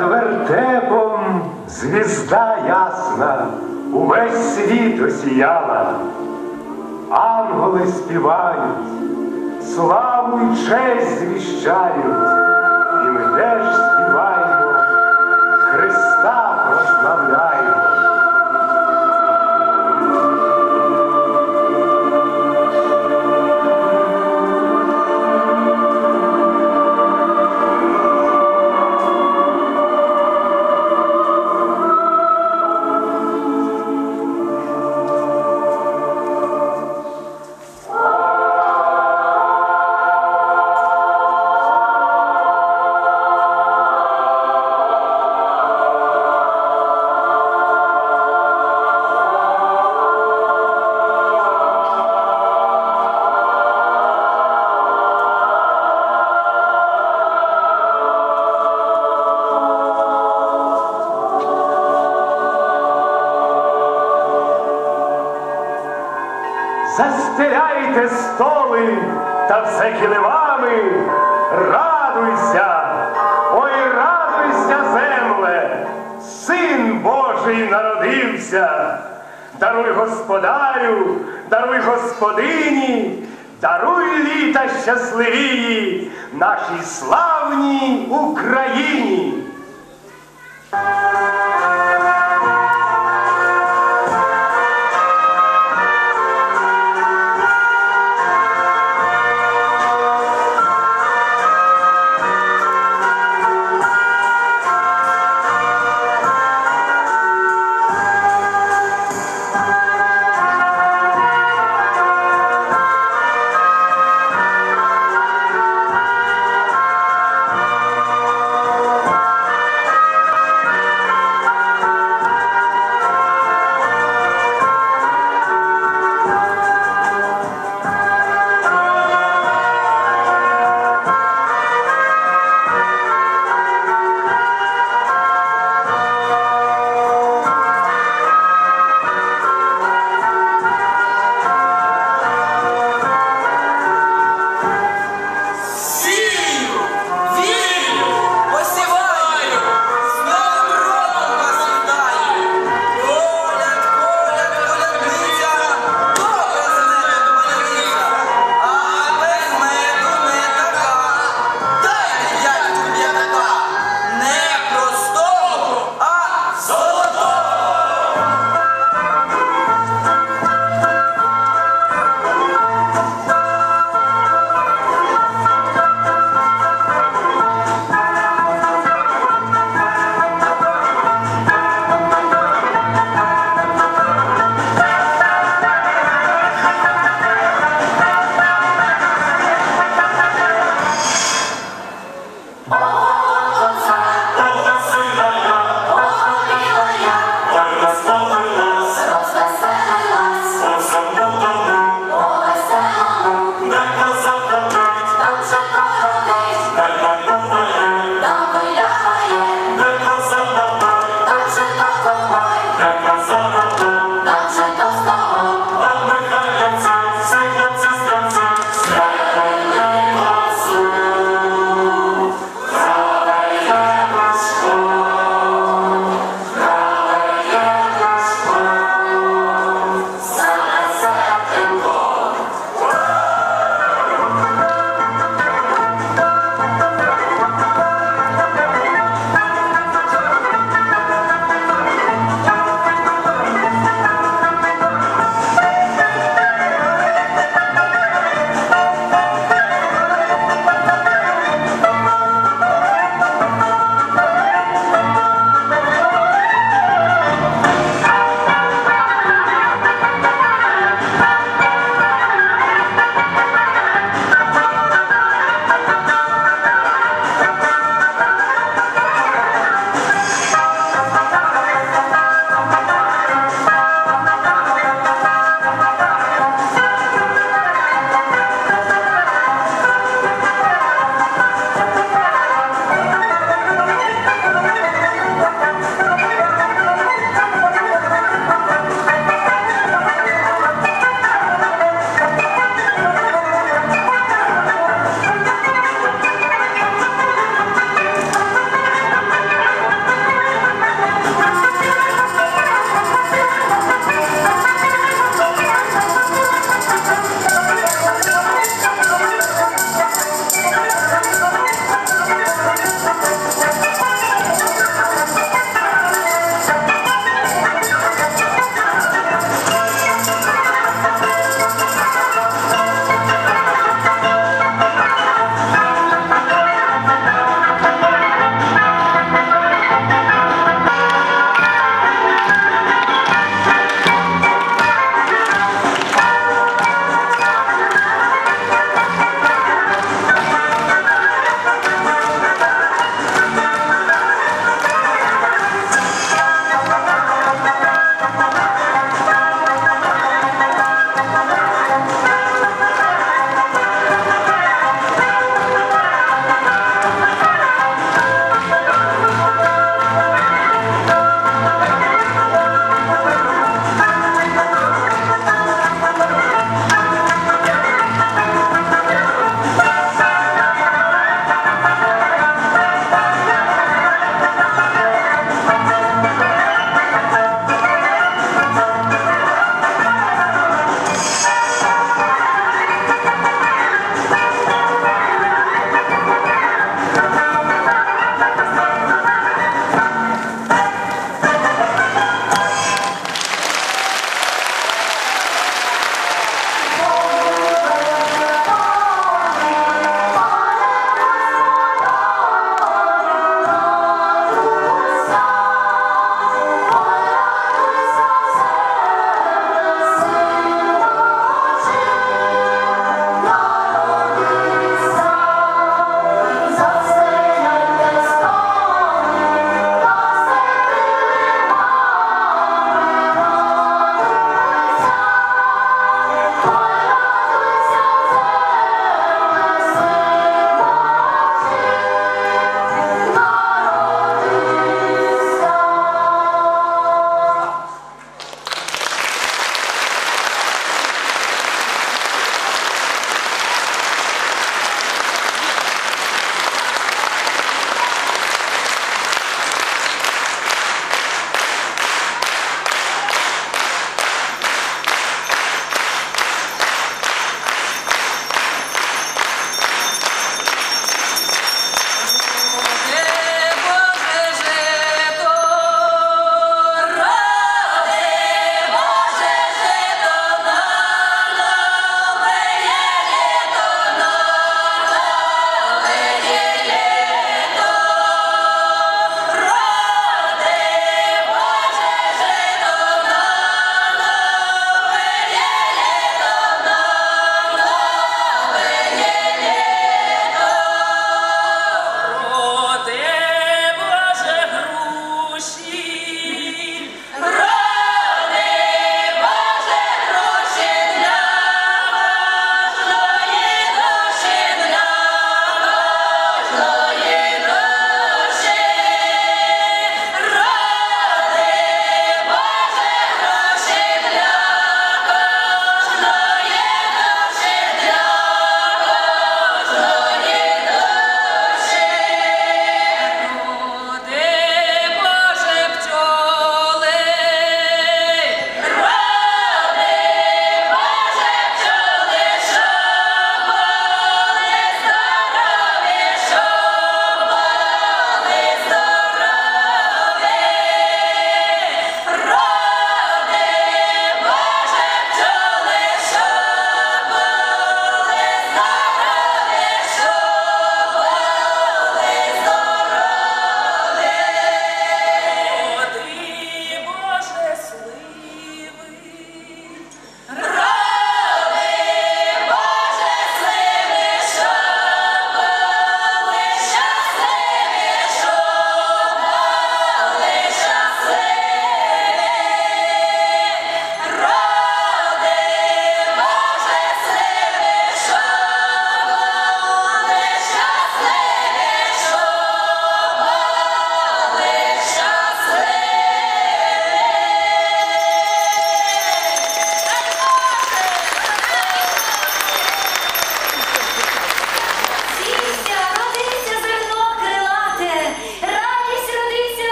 Над вертепом звізда ясна увесь світ осіяла. Ангели співають, славу й честь звіщають, і ми теж співаємо, Христа прославляємо. Застеляйте столи та все килимами, радуйся, ой, радуйся, земле, Син Божий народився. Даруй господарю, даруй господині, даруй літа щасливії нашій славній Україні.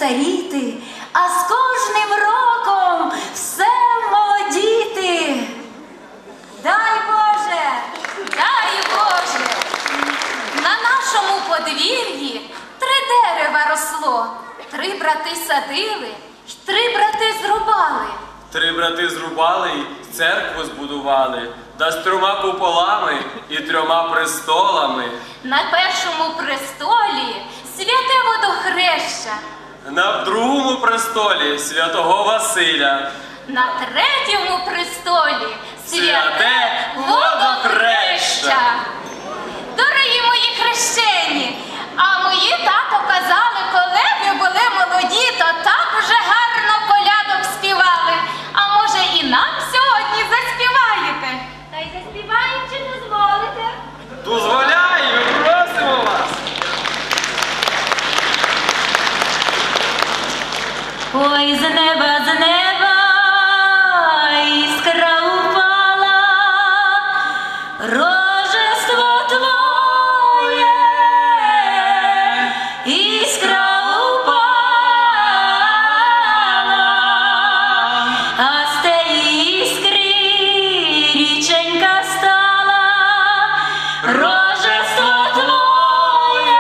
старіти, а з кожним роком все молодіти. Дай Боже! Дай Боже! На нашому подвір'ї 3 дерева росло, 3 брати садили, й 3 брати зрубали. 3 брати зрубали й церкву збудували, да з 3 куполами і 3 престолами. На першому престолі святе водохреща, На 2 престолі святого Василя. на 3-му престолі святе водохреща. Дорогі мої хрещені, а мої тато казали, коли ви були молоді, то так вже гарно колядок співали. А може і нам сьогодні заспіваєте? Та й заспіваємо, чи дозволите? Дозволяємо, просимо вас. Ой, з неба іскра упала, рожество твоє, іскра упала, а з теї іскри річенька стала, рожество твоє,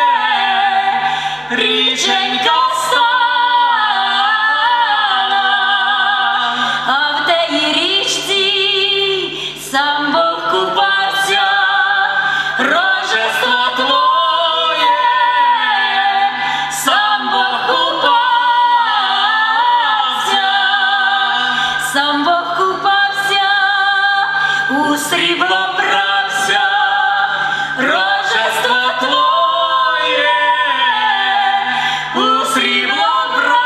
річенька стала. А в теї річці сам Бог купався, рожество твоє, сам Бог купався, сам Бог купався, у срібло брався, рожество твоє, у срібло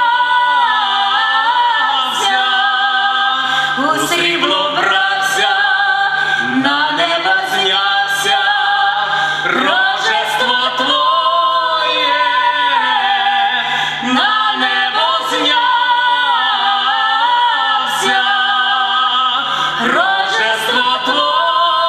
брався, у срібло брався, на небо знявся, рожество твоє, на небо знявся, рожество твоє,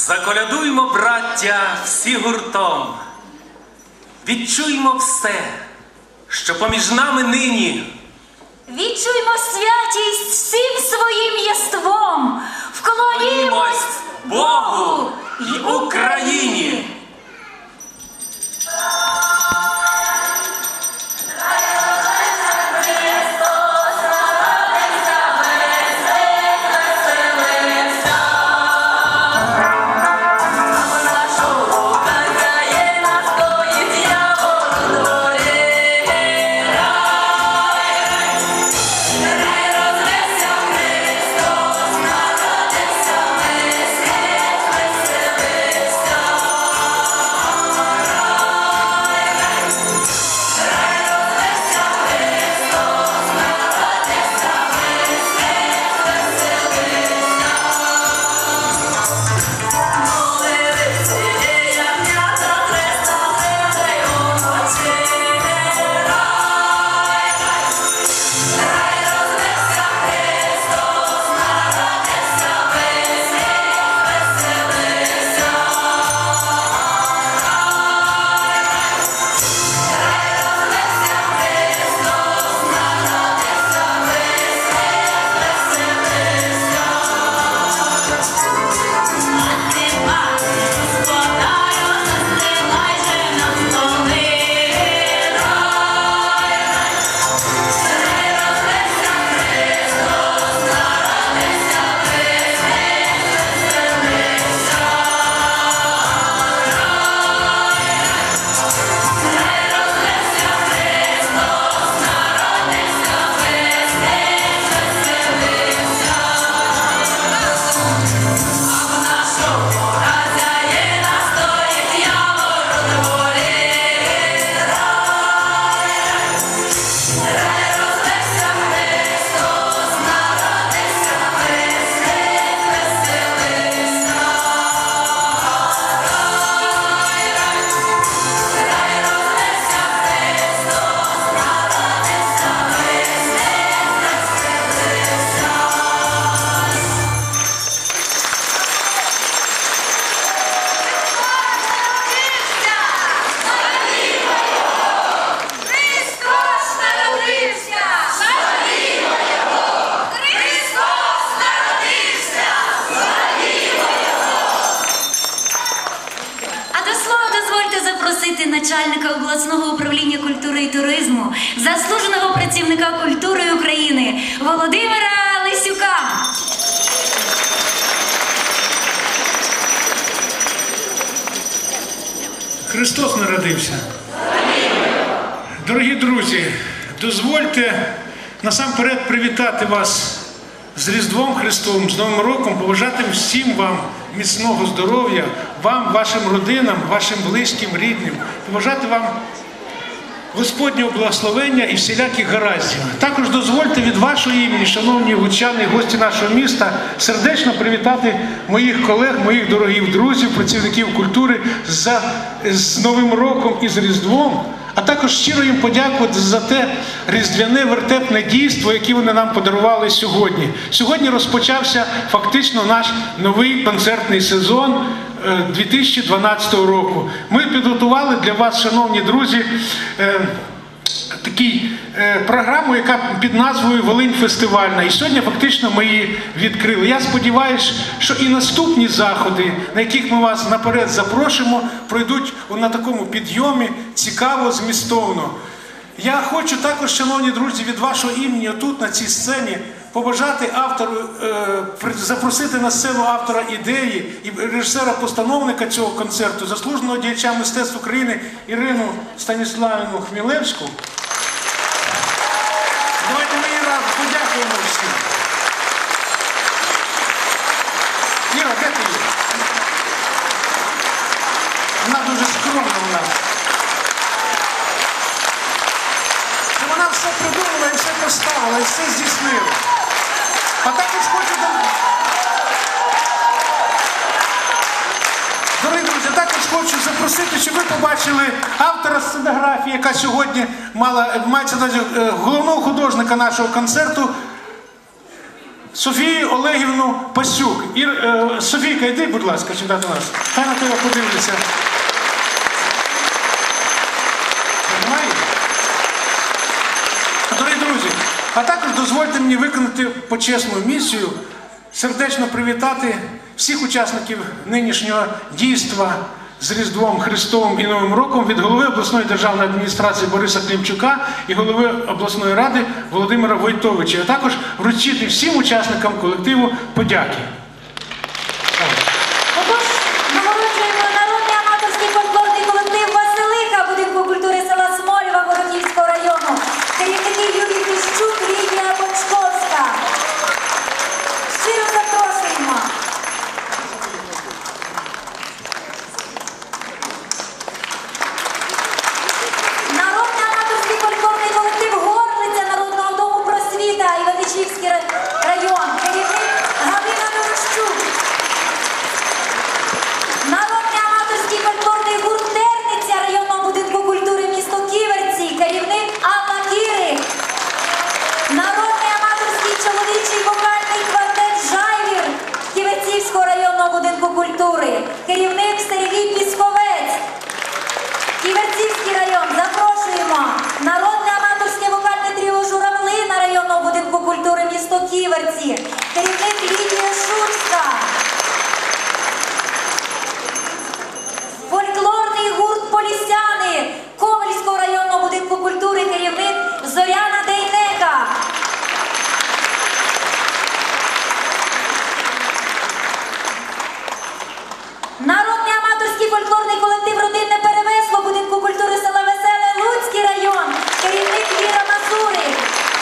Заколядуймо, браття, всі гуртом. Відчуймо все, що поміж нами нині. Відчуймо святість всім своїм єством. Вклонімось Богу й Україні. Начальника обласного управління культури і туризму, заслуженого працівника культури України Володимира Лисюка. Христос народився. Дорогі друзі, дозвольте насамперед привітати вас з Різдвом Христовим, з Новим роком, побажати всім вам міцного здоров'я, вам, вашим родинам, вашим близьким, рідним, побажати вам Господнього благословення і всіляких гараздів. Також дозвольте від вашого імені, шановні лучани і гості нашого міста, сердечно привітати моїх колег, моїх дорогих друзів, працівників культури з Новим роком і з Різдвом, а також щиро їм подякувати за те різдвяне вертепне дійство, яке вони нам подарували сьогодні. Сьогодні розпочався фактично наш новий концертний сезон 2012 року. Ми підготували для вас, шановні друзі, таку програму, яка під назвою «Волинь фестивальна». І сьогодні фактично ми її відкрили. Я сподіваюся, що і наступні заходи, на яких ми вас наперед запрошуємо, пройдуть на такому підйомі, цікаво, змістовно. Я хочу також, шановні друзі, від вашого імені тут, на цій сцені, побажати автору, запросити на сцену автора ідеї і режисера-постановника цього концерту, заслуженого діяча мистецтв України Ірину Станіславівну Хмілевську. Давайте ми їй разом подякуємо всім. Іра, де ти є? Вона дуже скромна у нас. Вона все придумала і все поставила, і все здійснила. А також хочу... Дорогі друзі, також хочу запросити, щоб ви побачили автора сценографії, яка сьогодні мається головного художника нашого концерту Софію Олегівну Пасюк. Софійка, йди, будь ласка, сюди до нас. Хай на тебе подивляться. Немає? Дорогі друзі, а також дозвольте мені виконати почесну місію, сердечно привітати всіх учасників нинішнього дійства з Різдвом Христовим і Новим роком від голови обласної державної адміністрації Бориса Клімчука і голови обласної ради Володимира Войтовича, а також вручити всім учасникам колективу подяки. Отож, нагороджуємо народний аматорський фольклорний колектив «Василиха» будинку культури села Смолєва Городівського району. Керівники Юрій Піщук, Лідія Бочковська. Щиро запрошуємо. Народний аматорський фольклорний колектив «Горлиця» Народного дому просвіта Іваничівський район. Керівник Галина Дорощук. Народний аматорський фольклорний гурт «Терниця» районного будинку культури місто Ківерці. Керівник Алла Кірик. Народний аматорський чоловічий вокальний квартет «Жайвір» Ківерцівського районного будинку культури. Керівник Сергій Пісковець. Ківерцівський район. Запрошуємо. Народне аматорське вокальне тріо «Журавлина» районного будинку культури місто Ківерці. Керівник Лідія Шуцька. Фольклорний гурт «Полісяни» Ковальського районного будинку культури. Керівник Зоряна Дейнека. Народний аматорський фольклорний колектив «Родинне перевесло» будинку культури села Веселе Луцький район. Керівник Віра Мазурик.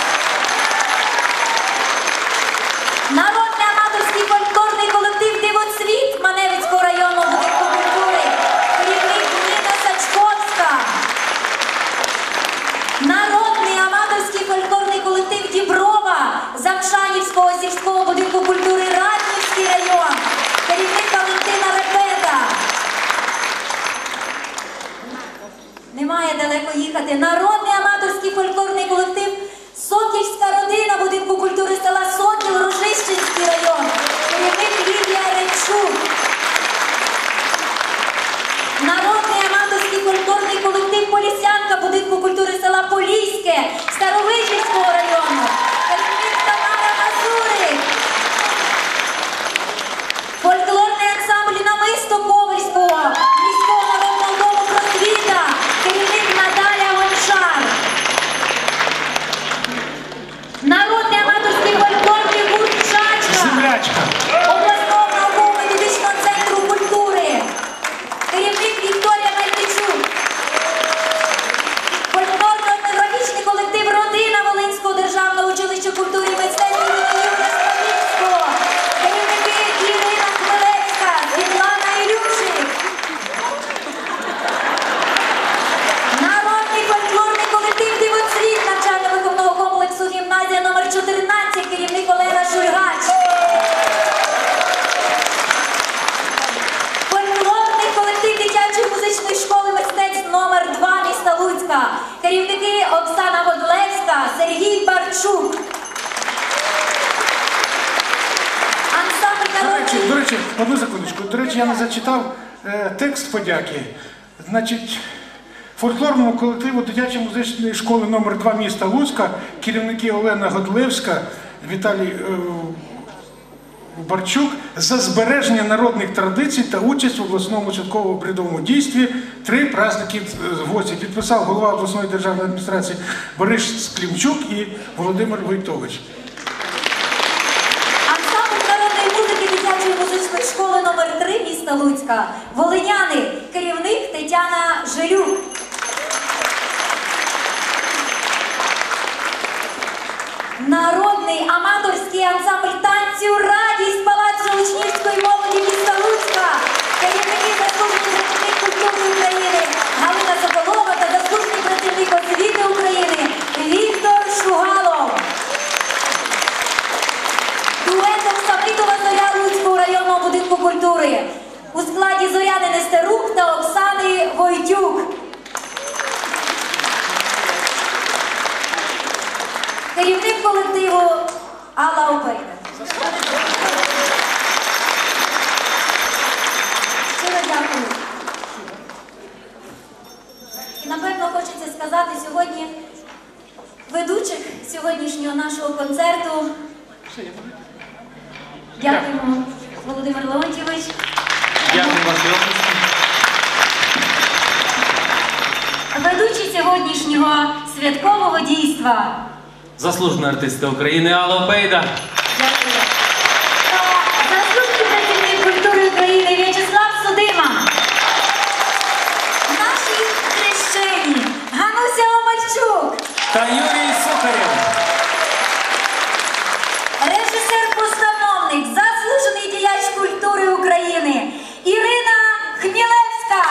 Народний аматорський фольклорний колектив «Дивоцвіт» Маневицького районного будинку культури. Керівник Ніна Сачковська. Народний аматорський фольклорний колектив «Діброва» Замшанівського сільського будинку культури Раднівський район. Керівник Валентина Репета. Немає далеко їхати. Народний аматорський фольклорний колектив «Сокільська родина» будинку культури села Сокіл Рожищенський район. Керівник Лідія Речук. Народний аматорський фольклорний колектив «Полісянка» будинку культури села Поліське Старовижівського району. Керівник Тамара Мазурик. Фольклорний ансамбль «Намисто» Ковальського міського народного дому просвіта. Керівник Наталя Гончар. Народний аматорський фольклорний гурт «Чачка» обласного науково-методичного центру культури. Керівник Вікторія Мельничук. Фольклорно-етнографічний колектив «Родина» Волинського державного училища культури і мистецтв імені Юрія Ставицького. Керівники Ірина Хмелецька, Світлана Ілюшик. Народний фольклорний колектив «Дивоцвіт» навчально-виховного комплексу «Гімназія номер 14», керівник Олена Шульгач. Фольклорний колектив дитячої музичної школи мистецтв номер 2 міста Луцька. Керівники Оксана Годлевська, Сергій Барчук. Ансамбль народний... До речі, одну секундочку. До речі, я не зачитав текст подяки. Значить, фольклорному колективу дитячої музичної школи номер 2 міста Луцька, керівники Олена Годлевська, Віталій Барчук за збереження народних традицій та участь в обласному святково-обрядовому дійстві «Три праздники в гості». Підписав голова обласної державної адміністрації Борис Клімчук і Володимир Войтович. Ансамбль народної музики дитячої музичної школи номер 3 міста Луцька. Волиняни. Керівник Тетяна Жилюк. Народний аматорський ансамбль танцю «Радість» Палацу учнівської молоді міста Луцька. Керівники заслужений працівник культури України Галина Соколова та заслужений працівник освіти України Віктор Шугалов. Дует «Оксамитова зоря» Луцького районного будинку культури у складі Зоряни Нестерук та Оксани Войтюк. Керівник колективу Алла Опейка. Дякуємо, Володимир Леонтійович. Дякую ваші оплески. Ведучий сьогоднішнього святкового дійства. Заслужена артистка України Алла Опейда. Дякую. Заслужений працівник культури України В'ячеслав Судима. Наші хрещені Гануся Омельчук. Та Юрій Сухарєв. Режисер-постановник, заслужений діяч культури України Ірина Хмілевська.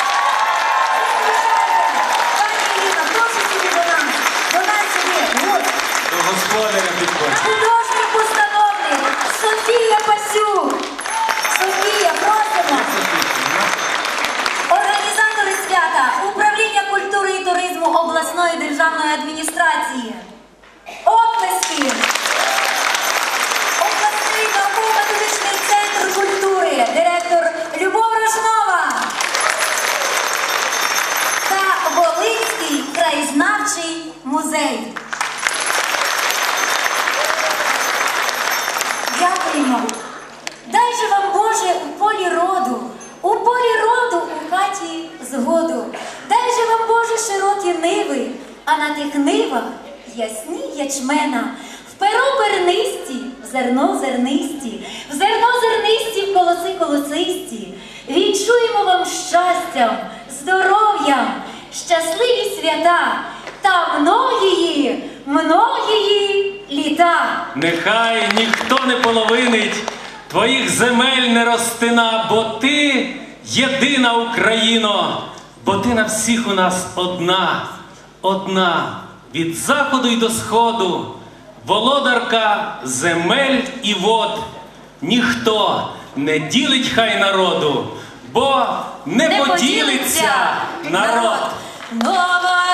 Пані Ірина, прошу сюди до нас сюди. До господаря підходить. Художній постановник Софія Пасюк. Софія, просимо. Організатори свята Управління культури і туризму обласної державної адміністрації. Оплески. Обласний науково-методичний центр культури, директор Любов Рожнова та Волинський краєзнавчий музей. Дякуємо. Дай же вам, Боже, у полі роду у хаті згоду. Дай же вам, Боже, широкі ниви, а на тих нивах ясні ячмена. В перо пернисті, в зерно зернисті, в зерно зернисті, в колоси колосисті. Відчуємо вам щастям, здоров'ям, щасливі свята та многії літа. Нехай ніхто не половинить твоїх земель не розтина, бо ти єдина Україно, бо ти на всіх у нас одна, від заходу й до сходу, володарка земель і вод. Ніхто не ділить хай народу, бо не поділиться народ. Нова